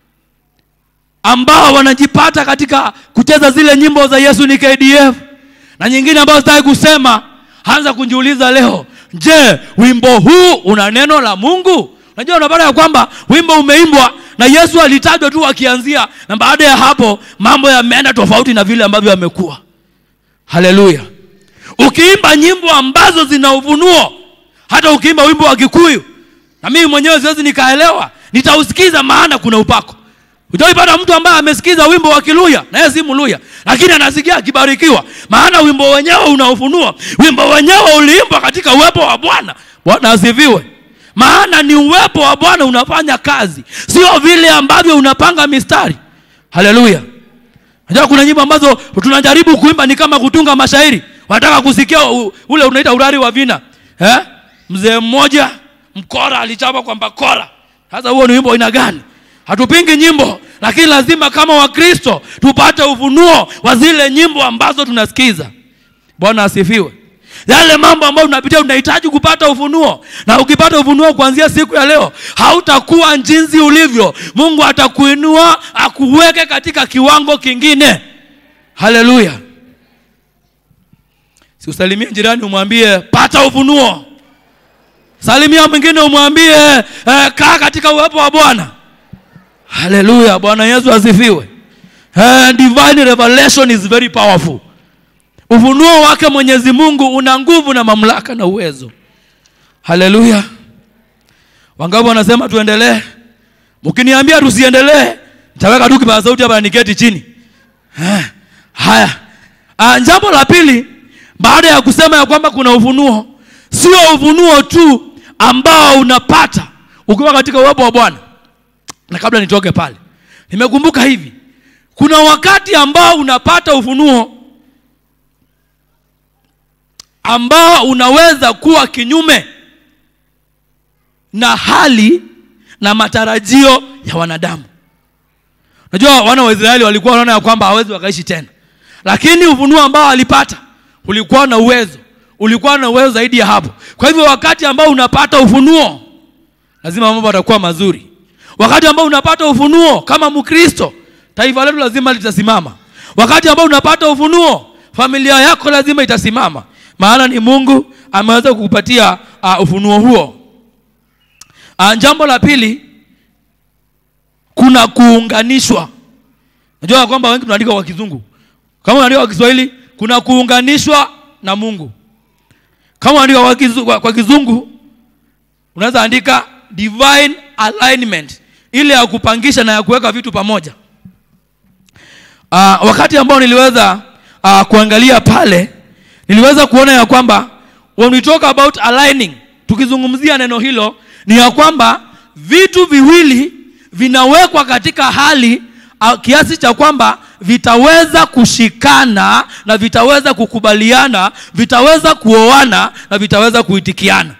ambao wanajipata katika kucheza zile nyimbo za Yesu ni KDF, na nyingine ambazo sitaki kusema, anza kujiuliza leo, je, wimbo huu una neno la Mungu? Unajua unapata ya kwamba wimbo umeimbwa na Yesu alitajwa tu akianzia, na baada ya hapo mambo yameenda tofauti na vile ambavyo yamekuwa. Haleluya. Ukiimba nyimbo ambazo zina ufunuo, hata ukiimba wimbo wa Kikuyu, na mimi mwenyewe siwezi nikaelewa, nitausikiza maana kuna upako. Utaipata mtu ambaye amesikiza wimbo wa Kiluya, na yeye si Mluya, lakini anasikia akibarikiwa, maana wimbo wenyewe una ufunuo. Wimbo wenyewe uliimbwa katika uwepo wa Bwana. Bwana asifiwe. Maana ni uwepo wa Bwana unafanya kazi, sio vile ambavyo unapanga mistari. Haleluya. Unajua kuna nyimbo ambazo tunajaribu kuimba ni kama kutunga mashairi. Wanataka kusikia ule unaita urari wa vina. Mzee mmoja mkora alichapa kwa bakora. Sasa huo ni wimbo aina gani? Hatupingi nyimbo, lakini lazima kama Wakristo tupate ufunuo wa zile nyimbo ambazo tunasikiza. Bwana asifiwe. Yale mambo ambayo unapitia unahitaji kupata ufunuo, na ukipata ufunuo kuanzia siku ya leo, hautakuwa jinsi ulivyo. Mungu atakuinua akuweke katika kiwango kingine. Haleluya. Si usalimie jirani umwambie pata ufunuo. Salimia mwingine umwambie kaa katika uwepo wa Bwana. Haleluya. Bwana Yesu asifiwe. Divine revelation is very powerful. Ufunuo wake Mwenyezi Mungu una nguvu na mamlaka na uwezo. Haleluya. Wangapi wanasema tuendelee? Mkiniambia tusiendelee, nitaweka tu kipaza sauti hapa niketi chini. Haya. Jambo la pili, baada ya kusema ya kwamba kuna ufunuo, sio ufunuo tu ambao unapata ukiwa katika uwepo wa Bwana. Na kabla nitoke pale, nimekumbuka hivi, Kuna wakati ambao unapata ufunuo ambao unaweza kuwa kinyume na hali na matarajio ya wanadamu. Unajua wana wa Israeli walikuwa wanaona ya kwamba hawezi wakaishi tena. Lakini ufunuo ambao walipata ulikuwa na uwezo. Ulikuwa na uwezo zaidi ya hapo. Kwa hivyo wakati ambao unapata ufunuo, lazima mambo yatakuwa mazuri. Wakati ambao unapata ufunuo kama Mkristo, taifa letu lazima litasimama. Wakati ambao unapata ufunuo, familia yako lazima itasimama. Maana ni Mungu ameweza kukupatia ufunuo huo. Jambo la pili, kuna kuunganishwa. Unajua kwamba wengi tunaandika kwa Kizungu. Kama unaandika kwa Kiswahili, kuna kuunganishwa na Mungu. Kama unaandika kwa Kizungu, unaweza andika divine alignment, ile ya kupangisha na ya kuweka vitu pamoja. Wakati ambao niliweza kuangalia pale, niliweza kuona ya kwamba when we talk about aligning, tukizungumzia neno hilo, ni ya kwamba vitu viwili vinawekwa katika hali kiasi cha kwamba vitaweza kushikana na vitaweza kukubaliana, vitaweza kuoana na vitaweza kuitikiana.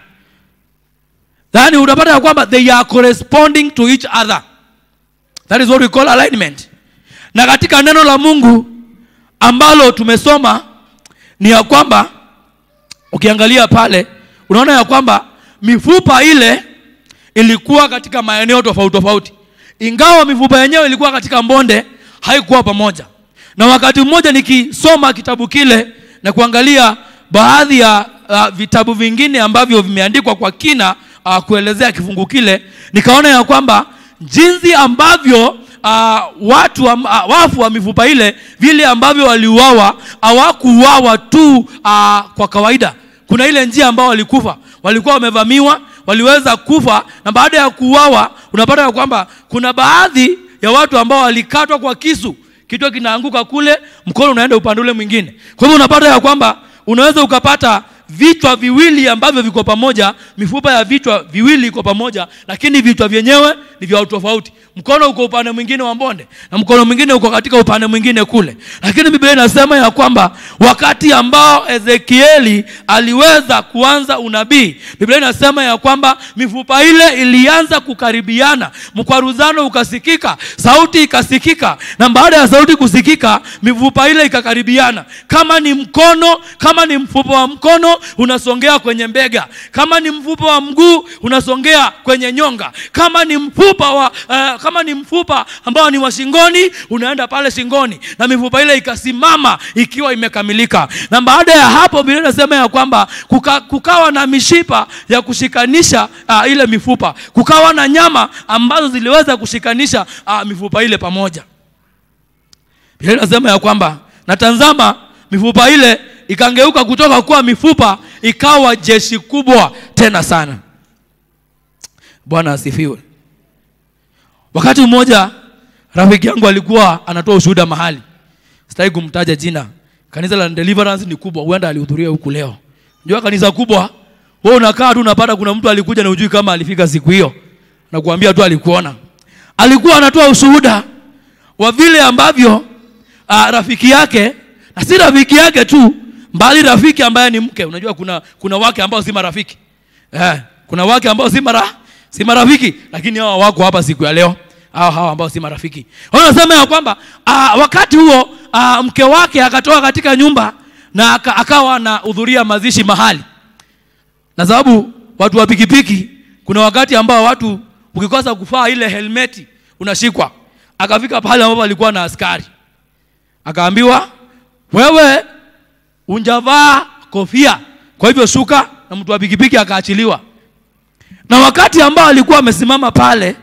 Yaani utapata ya kwamba they are corresponding to each other. That is what we call alignment. Na katika neno la Mungu ambalo tumesoma ni ya kwamba ukiangalia pale unaona ya kwamba mifupa ile ilikuwa katika maeneo tofauti tofauti. Ingawa mifupa yenyewe ilikuwa katika mbonde, haikuwa pamoja. Na wakati mmoja nikisoma kitabu kile na kuangalia baadhi ya vitabu vingine ambavyo vimeandikwa kwa kina kuelezea kifungu kile, nikaona ya kwamba jinsi ambavyo watu wafu wa mifupa ile vile ambavyo waliuawa, hawakuuawa tu kwa kawaida. Kuna ile njia ambao walikufa, walikuwa wamevamiwa, waliweza kufa, na baada ya kuuawa unapata ya kwamba kuna baadhi ya watu ambao walikatwa kwa kisu, kichwa kinaanguka kule, mkono unaenda upande ule mwingine. Kwa hivyo unapata ya kwamba unaweza ukapata vichwa viwili ambavyo viko pamoja, mifupa ya vichwa viwili iko pamoja, lakini vichwa vyenyewe ni vya tofauti. Mkono uko upande mwingine wa mbonde na mkono mwingine uko katika upande mwingine kule. Lakini Biblia inasema ya kwamba wakati ambao Ezekieli aliweza kuanza unabii, Biblia inasema ya kwamba mifupa ile ilianza kukaribiana, mkwaruzano ukasikika, sauti ikasikika, na baada ya sauti kusikika, mifupa ile ikakaribiana. Kama ni mkono, kama ni mfupa wa mkono, unasongea kwenye mbega. Kama ni mfupa wa mguu, unasongea kwenye nyonga. Kama ni mfupa ambao ni wa shingoni, unaenda pale shingoni, na mifupa ile ikasimama ikiwa imekamilika. Na baada ya hapo Biblia inasema ya kwamba kukawa na mishipa ya kushikanisha ile mifupa. Kukawa na nyama ambazo ziliweza kushikanisha mifupa ile pamoja. Biblia inasema ya kwamba na tazama, mifupa ile ikangeuka kutoka kuwa mifupa ikawa jeshi kubwa tena sana. Bwana asifiwe. Wakati mmoja rafiki yangu alikuwa anatoa ushuhuda mahali, sitaki kumtaja jina. Kanisa la Deliverance ni kubwa, huenda alihudhuria huku leo. Unajua kanisa kubwa, wewe unakaa tu unapata kuna mtu alikuja na hujui kama alifika siku hiyo, na kuambia tu alikuona. Alikuwa anatoa ushuhuda wa vile ambavyo rafiki yake, na si rafiki yake tu, bali rafiki ambaye ni mke. Unajua kuna wake ambao si marafiki. Kuna wake ambao si marafiki, lakini hao wako hapa siku ya leo. Hao ambao si marafiki. Wanasema ya kwamba wakati huo mke wake akatoka katika nyumba na akawa anahudhuria mazishi mahali. Na sababu watu wa pikipiki, kuna wakati ambao watu ukikosa kufaa ile helmeti unashikwa. Akafika pale ambapo alikuwa na askari. Akaambiwa, wewe unjavaa kofia, kwa hivyo shuka, na mtu wa pikipiki akaachiliwa. Na wakati ambao alikuwa amesimama pale,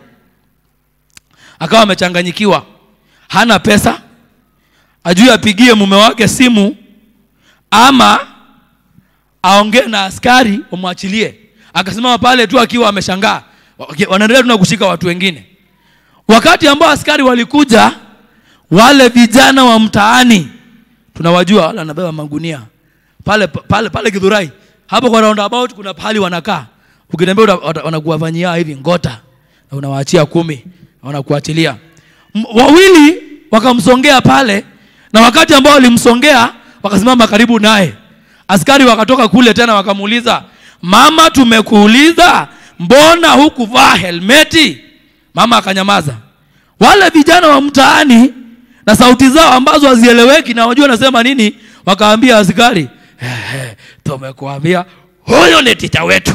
akawa amechanganyikiwa. Hana pesa, ajui apigie mume wake simu ama aongee na askari wamwachilie. Akasimama pale tu akiwa ameshangaa. Wanaendelea tuna kushika watu wengine. Wakati ambao askari walikuja, wale vijana wa mtaani, tunawajua wale wanabeba magunia pale Githurai, hapo kwa roundabout kuna pahali wanakaa. Ukitembea wanakuwafanyia hivi ngota, na unawaachia 10, wanakuachilia. Wawili wakamsongea pale, na wakati ambao walimsongea wakasimama karibu naye. Askari wakatoka kule tena wakamuuliza, mama, tumekuuliza mbona hukuvaa helmeti? Mama akanyamaza. Wale vijana wa mtaani na sauti zao ambazo hazieleweki na wajua nasema nini, wakaambia askari, tumekuambia huyo ni teacher wetu.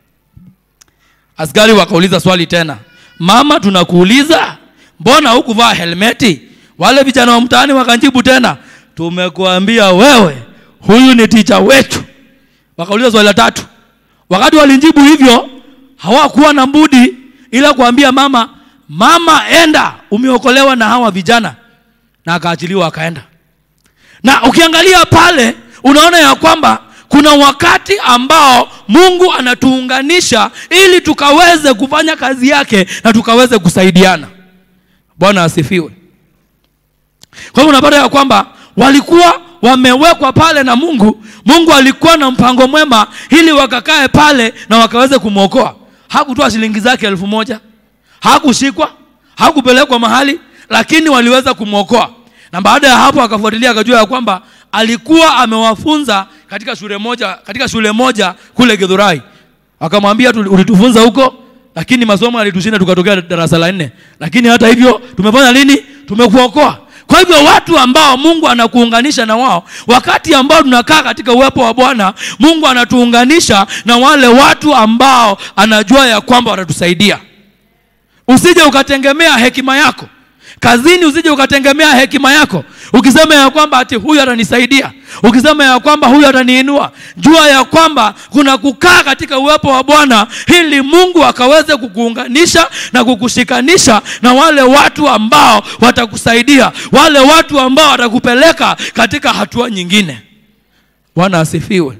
Askari wakauliza swali tena, mama, tunakuuliza mbona hukuvaa helmeti? Wale vijana wa mtaani wakajibu tena, tumekuambia wewe huyu ni teacher wetu. Wakauliza swali la tatu. Wakati walijibu hivyo, hawakuwa na budi ila kuambia mama, mama, enda, umeokolewa na hawa vijana. Na akaachiliwa akaenda. Na ukiangalia pale unaona ya kwamba kuna wakati ambao Mungu anatuunganisha ili tukaweze kufanya kazi yake na tukaweze kusaidiana. Bwana asifiwe. Kwa hiyo unapata ya kwamba walikuwa wamewekwa pale na Mungu. Mungu alikuwa na mpango mwema ili wakakae pale na wakaweze kumuokoa. Hakutoa shilingi zake 1,000. Hakushikwa, hakupelekwa mahali, lakini waliweza kumuokoa. Na baada ya hapo akafuatilia akajua ya kwamba alikuwa amewafunza katika shule moja kule Githurai. Akamwambia, ulitufunza huko, lakini masomo yalitushinda tukatokea darasa la 4. Lakini hata hivyo tumefanya nini? Tumekuokoa. Kwa hivyo watu ambao Mungu anakuunganisha na wao, wakati ambao tunakaa katika uwepo wa Bwana, Mungu anatuunganisha na wale watu ambao anajua ya kwamba watatusaidia. Usije ukategemea hekima yako. Kazini usije ukategemea hekima yako. Ukisema ya kwamba ati huyu atanisaidia, ukisema ya kwamba huyu ataniinua, jua ya kwamba kuna kukaa katika uwepo wa Bwana ili Mungu akaweze kukuunganisha na kukushikanisha na wale watu ambao watakusaidia, wale watu ambao watakupeleka katika hatua nyingine. Bwana asifiwe.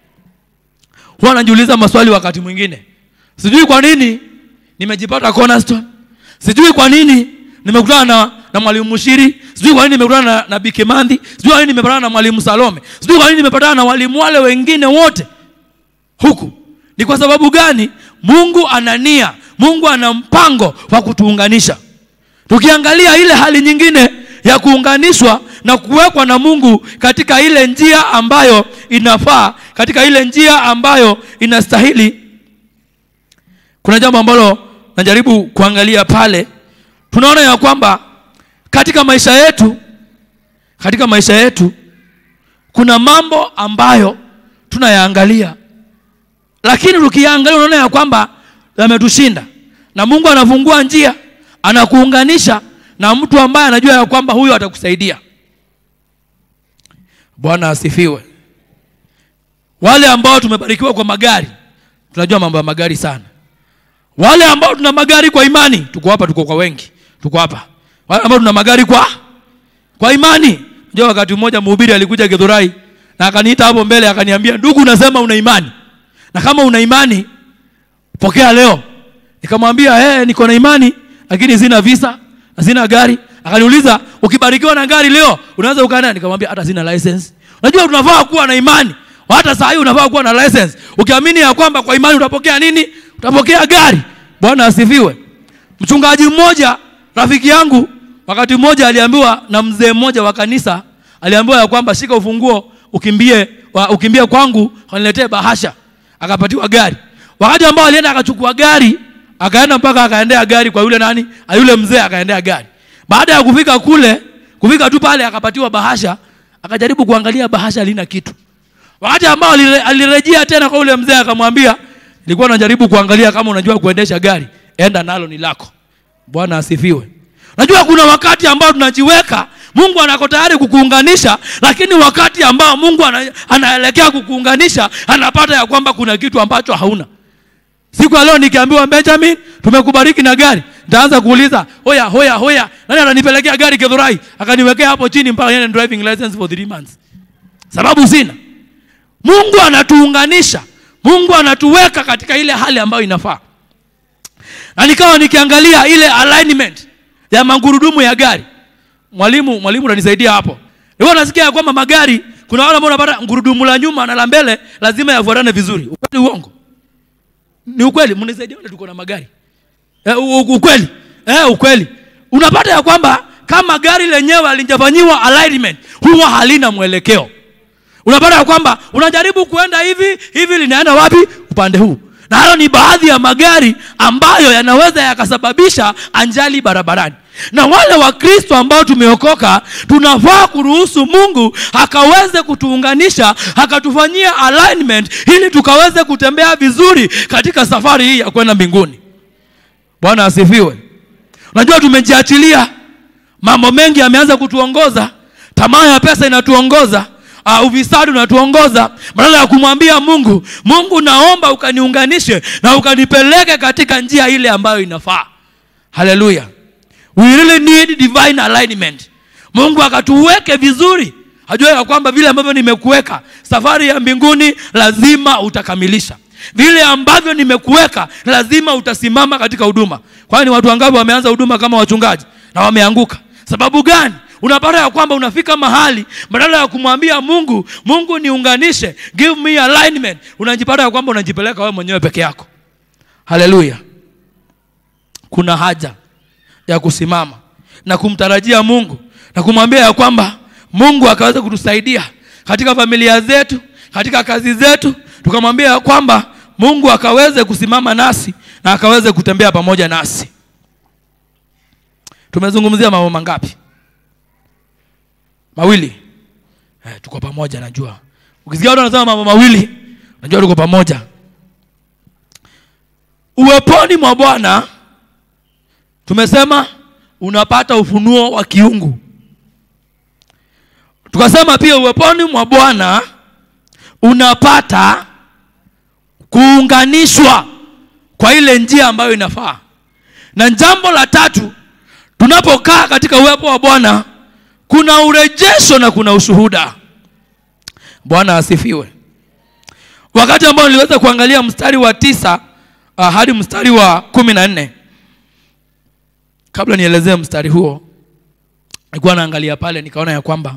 Huwa najiuliza maswali wakati mwingine. Sijui kwa nini nimejipata Cornerstone. Sijui kwa nini nimekutana na Mwalimu Mushiri. Sijui kwa nini nimekutana na Bikemandi. Sijui kwa nini nimepatana na Mwalimu Salome. Sijui kwa nini nimepatana na walimu wale wengine wote huku. Ni kwa sababu gani? Mungu ana nia, Mungu ana mpango wa kutuunganisha. Tukiangalia ile hali nyingine ya kuunganishwa na kuwekwa na Mungu katika ile njia ambayo inafaa, katika ile njia ambayo inastahili, kuna jambo ambalo najaribu kuangalia pale. Tunaona ya kwamba katika maisha yetu kuna mambo ambayo tunayaangalia, lakini tukiangalia unaona ya kwamba yametushinda, na Mungu anafungua njia, anakuunganisha na mtu ambaye anajua ya kwamba huyo atakusaidia. Bwana asifiwe. Wale ambao tumebarikiwa kwa magari, tunajua mambo ya magari sana. Wale ambao tuna magari kwa imani, tuko hapa, tuko kwa wengi, tuko hapa. Wale ambao tuna magari kwa imani. Ndio wakati mmoja mhubiri alikuja Githurai na akaniita hapo mbele akaniambia, ndugu, unasema una imani, na kama una imani pokea leo. Nikamwambia niko na imani lakini sina visa, sina gari. Akaniuliza, ukibarikiwa na gari leo unaweza ukaenda? Nikamwambia hata sina license. Unajua tunafaa kuwa na imani. Hata saa hii unafaa kuwa na license. Ukiamini ya kwamba kwa imani utapokea nini? Utapokea gari. Bwana asifiwe. Mchungaji mmoja, rafiki yangu, wakati mmoja aliambiwa na mzee mmoja wa kanisa, aliambiwa ya kwamba shika ufunguo ukimbie kwangu kaniletee bahasha. Akapatiwa gari. Wakati ambao alienda akachukua gari, akaenda mpaka akaendea gari kwa yule nani? Yule mzee akaendea gari. Baada ya kufika tu pale akapatiwa bahasha, akajaribu kuangalia bahasha halina kitu. Wakati ambao alirejea tena kwa yule mzee akamwambia, nilikuwa najaribu kuangalia kama unajua kuendesha gari, enda nalo ni lako. Bwana asifiwe. Najua kuna wakati ambao tunajiweka, Mungu anako tayari kukuunganisha, lakini wakati ambao Mungu anaelekea kukuunganisha, anapata ya kwamba kuna kitu ambacho hauna. Siku leo nikiambiwa, Benjamin, tumekubariki na gari, nitaanza kuuliza, hoya, nani ananipelekea gari Githurai? Akaniwekea hapo chini mpaka yeye driving license for 3 months. Sababu sina. Mungu anatuunganisha. Mungu anatuweka katika ile hali ambayo inafaa. Na nikawa nikiangalia ile alignment ya magurudumu ya gari. Mwalimu ananisaidia hapo. Leo nasikia kwamba magari, kuna wale ambao wanapata gurudumu la nyuma na la mbele lazima yafuatane vizuri. Ukweli uongo? Ni ukweli, mnisaidia wale tuko na magari. Ukweli. Ukweli. Unapata ya kwamba kama gari lenyewe halijafanyiwa alignment, huwa halina mwelekeo. Unapata ya kwamba unajaribu kuenda hivi linaenda wapi? Upande huu. Na hayo ni baadhi ya magari ambayo yanaweza yakasababisha ajali barabarani. Na wale wa Kristo ambao tumeokoka, tunafaa kuruhusu Mungu akaweze kutuunganisha, akatufanyia alignment ili tukaweze kutembea vizuri katika safari hii ya kwenda mbinguni. Bwana asifiwe. Unajua tumejiachilia, mambo mengi yameanza kutuongoza. Tamaa ya pesa inatuongoza, ufisadi unatuongoza. Badala ya kumwambia Mungu, Mungu naomba ukaniunganishe na ukanipeleke katika njia ile ambayo inafaa. Hallelujah. We really need divine alignment. Mungu akatuweke vizuri. Ajue ya kwamba vile ambavyo nimekuweka, safari ya mbinguni lazima utakamilisha. Vile ambavyo nimekuweka, lazima utasimama katika huduma. Kwani watu wangapi wameanza huduma kama wachungaji na wameanguka? Sababu gani? Unapata ya kwamba unafika mahali, badala ya kumwambia Mungu, Mungu niunganishe, give me alignment, unajipata ya kwamba unajipeleka wewe mwenyewe peke yako. Hallelujah. Kuna haja ya kusimama na kumtarajia Mungu na kumwambia ya kwamba Mungu akaweza kutusaidia katika familia zetu, katika kazi zetu. Tukamwambia ya kwamba Mungu akaweze kusimama nasi na akaweze kutembea pamoja nasi. Tumezungumzia mambo mangapi? Mawili. Tuko pamoja najua. Ukisikia watu wanasema mambo mawili, najua tuko pamoja. Uweponi mwa Bwana tumesema unapata ufunuo wa kiungu. Tukasema pia uweponi mwa Bwana unapata kuunganishwa kwa ile njia ambayo inafaa. Na jambo la tatu, tunapokaa katika uwepo wa Bwana kuna urejesho na kuna ushuhuda. Bwana asifiwe. Wakati ambao niliweza kuangalia mstari wa 9 hadi mstari wa 14, kabla nielezee mstari huo, nilikuwa naangalia pale nikaona ya kwamba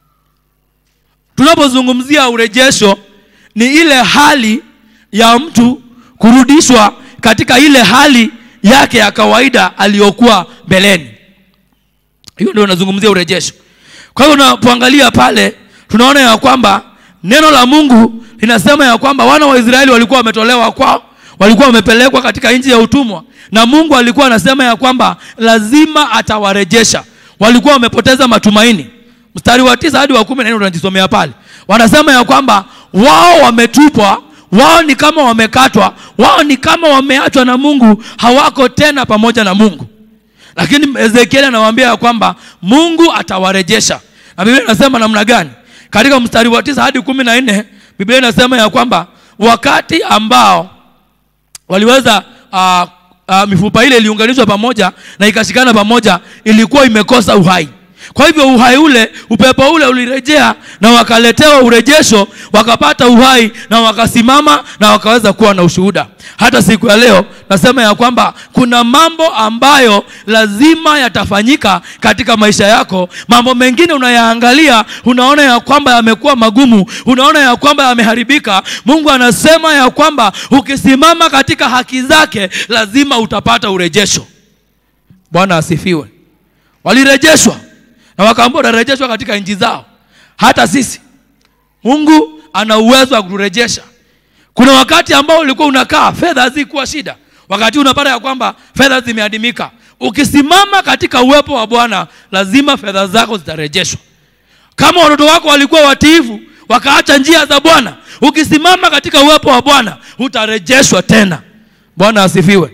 tunapozungumzia urejesho ni ile hali ya mtu kurudishwa katika ile hali yake ya kawaida aliyokuwa mbeleni. Hiyo ndio tunazungumzia urejesho. Kwa hiyo unapoangalia pale tunaona ya kwamba neno la Mungu linasema ya kwamba wana wa Israeli walikuwa wametolewa kwao, walikuwa wamepelekwa katika nchi ya utumwa, na Mungu alikuwa anasema ya kwamba lazima atawarejesha. Walikuwa wamepoteza matumaini. Mstari wa 9 hadi wa 14 tunajisomea pale. Wanasema ya kwamba wao wametupwa, wao ni kama wamekatwa, wao ni kama wameachwa na Mungu, hawako tena pamoja na Mungu. Lakini Ezekiel anawaambia ya kwamba Mungu atawarejesha. Na Biblia inasema namna gani? Katika mstari wa 9 hadi 14 Biblia inasema ya kwamba wakati ambao waliweza mifupa ile iliunganishwa pamoja na ikashikana pamoja, ilikuwa imekosa uhai. Kwa hivyo uhai ule, upepo ule ulirejea na wakaletewa urejesho, wakapata uhai na wakasimama na wakaweza kuwa na ushuhuda. Hata siku ya leo nasema ya kwamba kuna mambo ambayo lazima yatafanyika katika maisha yako. Mambo mengine unayaangalia, unaona ya kwamba yamekuwa magumu, unaona ya kwamba yameharibika. Mungu anasema ya kwamba ukisimama katika haki zake lazima utapata urejesho. Bwana asifiwe. Walirejeshwa na wakaambiwa warejeshwa katika nchi zao. Hata sisi Mungu ana uwezo wa kurejesha. Kuna wakati ambao ulikuwa unakaa fedha hazikuwa shida, wakati unapata ya kwamba fedha zimeadimika. Ukisimama katika uwepo wa Bwana lazima fedha zako zitarejeshwa. Kama watoto wako walikuwa watiifu wakaacha njia za Bwana, ukisimama katika uwepo wa Bwana utarejeshwa tena. Bwana asifiwe.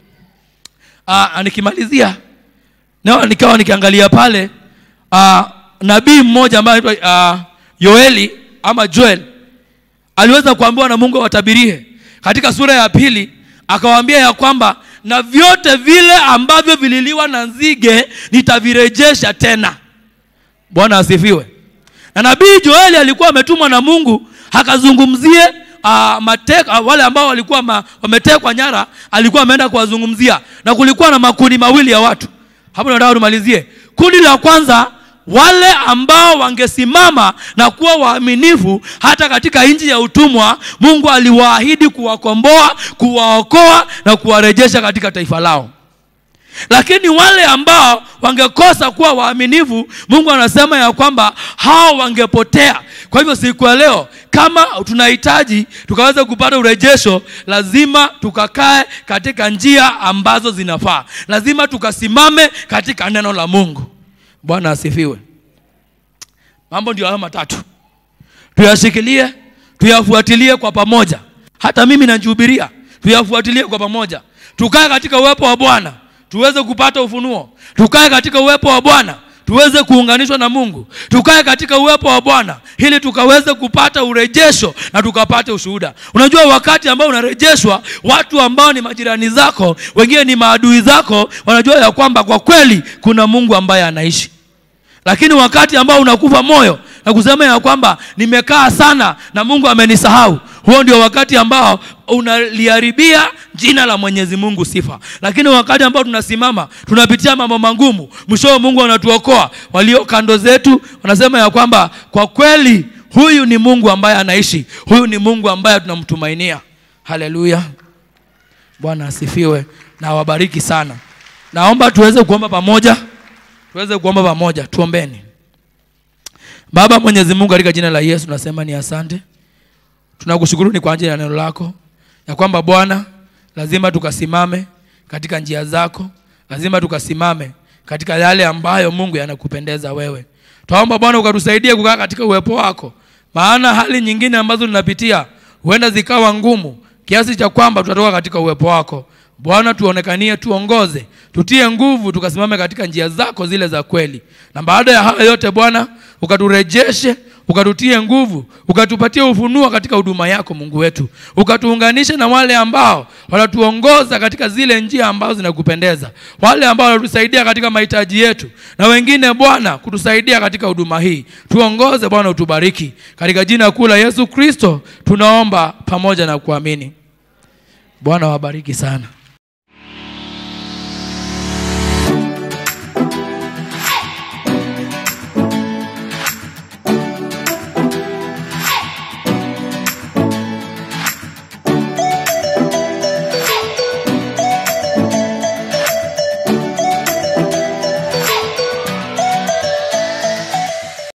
Nikimalizia nikawa nikiangalia pale nabii mmoja ambaye anaitwa Yoeli ama Joel, aliweza kuambiwa na Mungu watabirie. Katika sura ya 2 akawaambia ya kwamba na vyote vile ambavyo vililiwa na nzige nitavirejesha tena. Bwana asifiwe. Na nabii Joeli alikuwa ametumwa na Mungu akazungumzie wale ambao walikuwa wametekwa nyara, alikuwa ameenda kuwazungumzia. Na kulikuwa na makundi mawili ya watu. Hapo nataka tumalizie. Kundi la kwanza, wale ambao wangesimama na kuwa waaminifu hata katika nchi ya utumwa, Mungu aliwaahidi kuwakomboa, kuwaokoa na kuwarejesha katika taifa lao. Lakini wale ambao wangekosa kuwa waaminifu, Mungu anasema ya kwamba hao wangepotea. Kwa hivyo siku ya leo, kama tunahitaji tukaweza kupata urejesho, lazima tukakae katika njia ambazo zinafaa. Lazima tukasimame katika neno la Mungu. Bwana asifiwe. Mambo ndio haya matatu. Tuyashikilie, tuyafuatilie kwa pamoja. Hata mimi najihubiria, tuyafuatilie kwa pamoja. Tukae katika uwepo wa Bwana, tuweze kupata ufunuo. Tukae katika uwepo wa Bwana, tuweze kuunganishwa na Mungu. Tukae katika uwepo wa Bwana ili tukaweze kupata urejesho na tukapate ushuhuda. Unajua wakati ambao unarejeshwa, watu ambao ni majirani zako, wengine ni maadui zako, wanajua ya kwamba kwa kweli kuna Mungu ambaye anaishi. Lakini wakati ambao unakufa moyo na kusema ya kwamba nimekaa sana na Mungu amenisahau, huo ndio wakati ambao unaliharibia jina la Mwenyezi Mungu sifa. Lakini wakati ambao tunasimama, tunapitia mambo magumu, mwisho Mungu anatuokoa. Walio kando zetu wanasema ya kwamba kwa kweli huyu ni Mungu ambaye anaishi. Huyu ni Mungu ambaye tunamtumainia. Haleluya. Bwana asifiwe na awabariki sana. Naomba tuweze kuomba pamoja. Tuombeni. Baba Mwenyezi Mungu, katika jina la Yesu nasema ni asante. Tunakushukuru ni kwa ajili ya neno lako, ya kwamba Bwana lazima tukasimame katika njia zako. Lazima tukasimame katika yale ambayo Mungu yanakupendeza wewe. Tuomba Bwana ukatusaidie kukaa katika uwepo wako. Maana hali nyingine ambazo tunapitia huenda zikawa ngumu kiasi cha kwamba tutatoka katika uwepo wako. Bwana tuonekanie, tuongoze, tutie nguvu, tukasimame katika njia zako zile za kweli. Na baada ya hayo yote Bwana, ukaturejeshe, ukatutie nguvu, ukatupatie ufunuo katika huduma yako Mungu wetu. Ukatuunganishe na wale ambao wanatuongoza katika zile njia ambazo zinakupendeza. Wale ambao wanatusaidia katika mahitaji yetu. Na wengine Bwana kutusaidia katika huduma hii. Tuongoze Bwana, utubariki. Katika jina kuu la Yesu Kristo tunaomba pamoja na kuamini. Bwana wabariki sana.